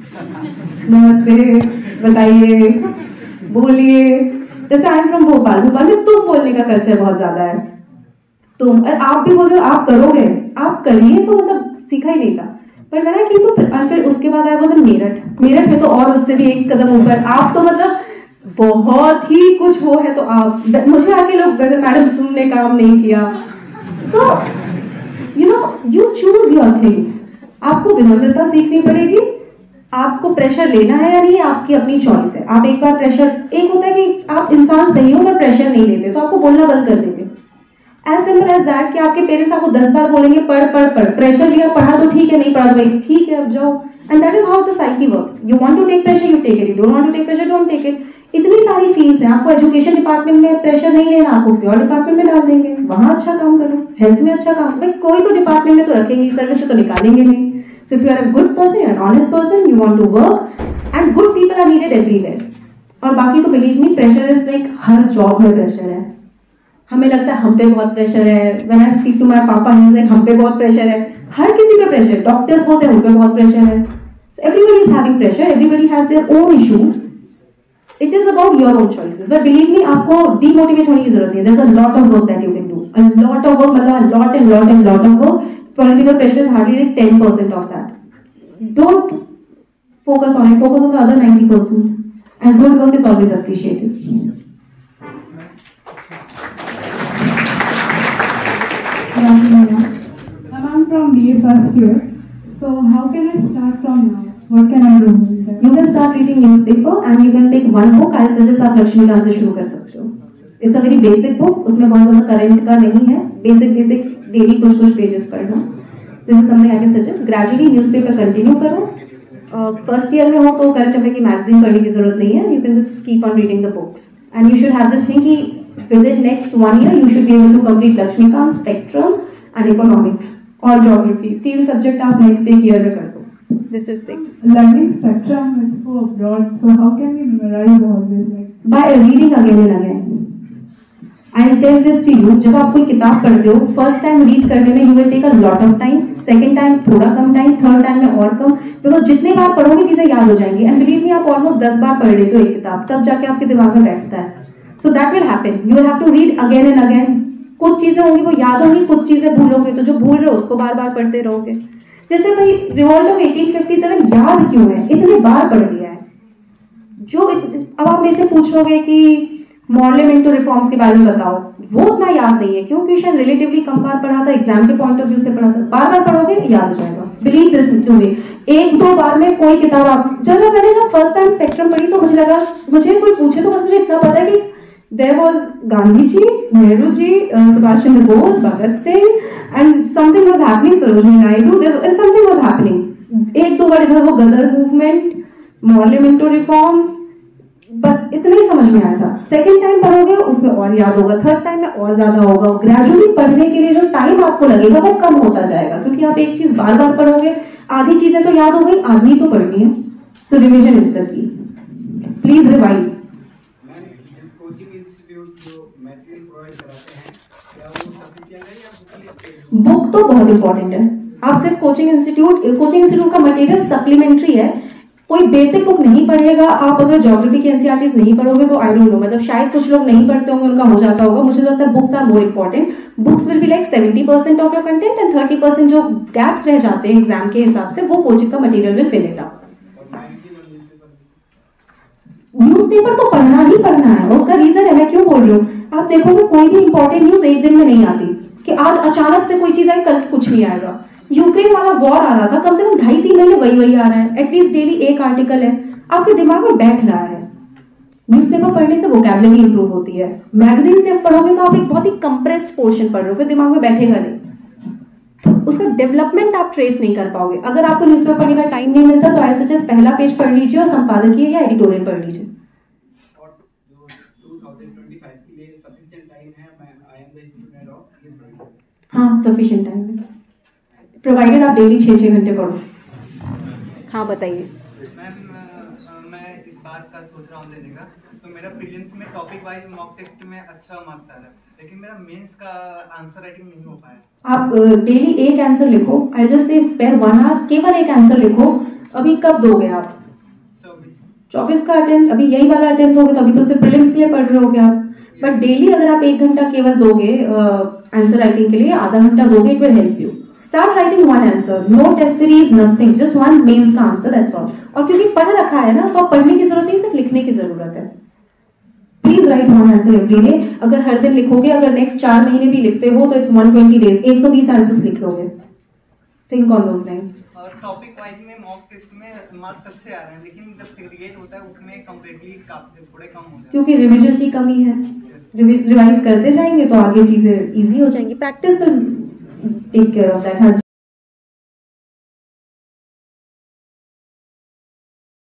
नमस्ते बताइए बोलिए। जैसे आई एम फ्रॉम भोपाल में तुम बोलने का कल्चर बहुत ज्यादा है, तुम, और आप भी बोल रहे हो आप करोगे, आप करिए, तो मतलब सीखा ही नहीं था। पर मैंने कि फिर उसके बाद आई वाज इन मेरठ में तो और उससे भी एक कदम ऊपर, आप तो मतलब बहुत ही कुछ वो है। तो आप मुझे आके लोग कहते मैडम तुमने काम नहीं किया। So you know you choose your things. आपको विनम्रता सीखनी पड़ेगी, आपको प्रेशर लेना है या नहीं आपकी अपनी चॉइस है। आप एक बार प्रेशर, एक होता है कि आप इंसान सही हो पर प्रेशर नहीं लेते तो आपको बोलना बंद कर देंगे। एज सिंपल एज दैट कि आपके पेरेंट्स आपको 10 बार बोलेंगे पढ़ पढ़ पढ़, प्रेशर लिया पढ़ा तो ठीक है, नहीं पढ़ा तो भाई ठीक है अब जाओ। And that is how the psyche works. You want to take pressure, you take it, you don't want to take pressure, don't take it. इतनी सारी फील्ड्स हैं, आपको एजुकेशन डिपार्टमेंट में प्रेशर नहीं लेना, आपको किसी और डिपार्टमेंट में डाल देंगे, वहां अच्छा काम करो। हेल्थ में अच्छा काम, भाई कोई तो डिपार्टमेंट में तो रखेंगे, सर्विस से तो निकालेंगे नहीं। So if you are a good person, you are an honest person, you want to work, and good people are needed everywhere. और बाकी तो believe me, pressure is like हर जॉब में pressure है। हमें लगता है हम पे बहुत pressure है। When I speak to my papa, he is like हम पे बहुत pressure है। हर किसी पे pressure, डॉक्टर्स होते हैं उन पे बहुत pressure है। So everybody is having pressure, everybody has their own issues. It is about your own choices. But believe me, आपको demotivate होने की जरूरत नहीं है। There's a lot of work that you can do. A lot of work मतलब a lot of work. Political pressure is hardly like 10% of that. Don't focus on it. Focus on the other 90%. And good work is always appreciated. I'm from BA first year. So how can I start from now? What can I do? You can start reading newspaper and you can take one book. I'll suggest आप लक्ष्मीकांत से शुरू कर सकते हो. It's a very basic book. उसमें बहुत ज़्यादा current का नहीं है. Basic डेली कुछ पेजेस पढ़ना। This is something I can suggest. Gradually newspaper continue करो। फर्स्ट ईयर में हो तो करंट अफेयर की मैगजीन पढ़ने की जरूरत नहीं है। You can just keep on reading the books and you should have this thing कि within next 1 year you should be able to complete Laxmikanth, spectrum and economics और ज्योग्राफी। 3 सब्जेक्ट आप next एक year में कर दो। This is thing. Learning spectrum is so broad, so how can we memorize all this? By reading again and again. I'll tell this to you, जब आप कोई किताब पढ़ते हो फर्स्ट टाइम रीड करने में you will take a lot of time, second time थोड़ा कम टाइम, थर्ड टाइम में और कम, बिकॉज जितने बार पढ़ोगे चीजें याद हो जाएंगी। एंड बिलीव मी, आप ऑलमोस्ट 10 बार पढ़ लेते हो एक किताब, तब जाके आपके दिमाग में बैठता है। So that will happen. You will have to read again and again. कुछ चीजें होंगी वो याद होंगी, कुछ चीजें भूलोगे, तो जो भूल रहे हो उसको बार बार पढ़ते रहोगे। जैसे भाई रिवॉल्ट ऑफ 1857 याद क्यों है, इतने बार पढ़ लिया है। जो अब आप मेरे से पूछोगे कि मॉर्लेमेंटो रिफॉर्म्स के बारे में बताओ, वो उतना याद नहीं है क्योंकि शायद रिलेटिवली कम बार पढ़ा था, एग्जाम के पॉइंट ऑफ व्यू से पढ़ा था। बार बार पढ़ोगे याद हो जाएगा। Believe this to me. 1-2 बार में कोई किताब आप मैंने जब फर्स्ट टाइम स्पेक्ट्रम पढ़ी तो मुझे लगा, मुझे कोई पूछे तो बस मुझे इतना पता है कि there was Gandhi ji, Nehru ji, Subhash Chandra Bose, Bhagat Singh and something was happening, Sarojini Naidu and something was happening. 1-2 बार इधर वो गदर मूवमेंट, मॉर्लेमेंटो रिफॉर्म्स, बस इतना ही समझ में आया था। सेकंड टाइम पढ़ोगे उसमें और याद होगा, थर्ड टाइम में और ज्यादा होगा। ग्रेजुअली पढ़ने के लिए जो टाइम आपको लगेगा वो कम होता जाएगा क्योंकि आप एक चीज बार बार पढ़ोगे। आधी चीजें तो याद हो गई, आधी तो पढ़नी है। So revision is the key. Please revise. Coaching institute जो मटेरियल प्रोवाइड कराते हैं, क्या वो सफिशिएंट है या बुक तो बहुत इंपॉर्टेंट है। आप सिर्फ कोचिंग इंस्टीट्यूट का मटेरियल सप्लीमेंट्री है। कोई बेसिक बुक नहीं पढ़ेगा। आप अगर ज्योग्राफी की एनसीईआरटीज नहीं पढ़ोगे तो आई डोंट नो, मतलब शायद कुछ लोग नहीं पढ़ते होंगे, उनका हो जाता होगा। मुझे लगता है books are more important. Books will be like 70% of your content and 30% जो गैप्स रह जाते हैं एग्जाम के हिसाब से वो कोचिंग का material will fill it up. Newspaper तो पढ़ना ही पढ़ना है। उसका रीजन है, मैं क्यों बोल रही हूँ, आप देखोगे कोई भी इंपॉर्टेंट न्यूज एक दिन में नहीं आती कि आज अचानक से कोई चीज आई, कल कुछ नहीं आएगा। यूक्रेन वाला वॉर आ रहा था, कम से कम 2.5-3 महीने वही आ रहा है, एटलीस्ट डेली एक आर्टिकल है, आपके दिमाग में बैठ रहा है। न्यूज़पेपर पढ़ने से वोकैबुलरी इंप्रूव होती है, मैगजीन सिर्फ पढ़ोगे तो आप एक बहुत ही कंप्रेस्ड पोर्शन पढ़ रहे हो, फिर दिमाग में बैठेगा नहीं, तो उसका डेवलपमेंट आप ट्रेस नहीं कर पाओगे। अगर आपको न्यूज़पेपर पढ़ने का टाइम नहीं मिलता तो आई सजेस्ट पहला पेज पढ़ लीजिए और संपादकीय या एडिटोरियल पढ़ लीजिए। और जो 2025 के लिए सफिशिएंट टाइम है, I am the student of ये, हाँ सफिशिएंट टाइम है, प्रोवाइडेड आप डेली 6-6 घंटे पढ़ो। हाँ बताइए। मैं इस बात का सोच रहा हूँ देने का, तो मेरा प्रीलिम्स में टॉपिक वाइज मॉक टेस्ट में अच्छा मार्क्स आ रहा है, लेकिन मेरा मेंस का आंसर राइटिंग नहीं हो पाया। आप डेली एक आंसर लिखो, I just say spare 1 hour, केवल एक आंसर लिखो। अभी कब दोगे आप? 24 का अटेम्प्ट, अभी यही वाला अटेम्प्ट दोगे तो अभी तो सिर्फ प्रीलिम्स के लिए पढ़ रहे होगे आप, बट डेली अगर आप 1 घंटा केवल दोगे आंसर राइटिंग के लिए, आधा घंटा दोगे, it will help you. Start writing 1 answer, no test series, nothing, just 1 mains का आंसर, दैट्स ऑल। और क्योंकि पढ़ रखा है ना, तो आप पढ़ने की जरूरत नहीं, सिर्फ लिखने की जरूरत है। Please write 1 answer every day. अगर हर दिन लिखोगे, अगर नेक्स्ट 4 महीने भी लिखते हो तो इट्स 120 डेज, 120 आंसर्स लिख लोगे। Think on those lines. और टॉपिक वाइज में मॉक टेस्ट में मार्क्स अच्छे आ रहे हैं, लेकिन जब सेग्रीगेट होता है उसमें कंप्लीटली काफी थोड़े कम हो जाते हैं, क्योंकि रिवीजन की कमी है। रिवाइज करते जाएंगे तो आगे चीजें इजी हो जाएंगी। Practice will take care of that.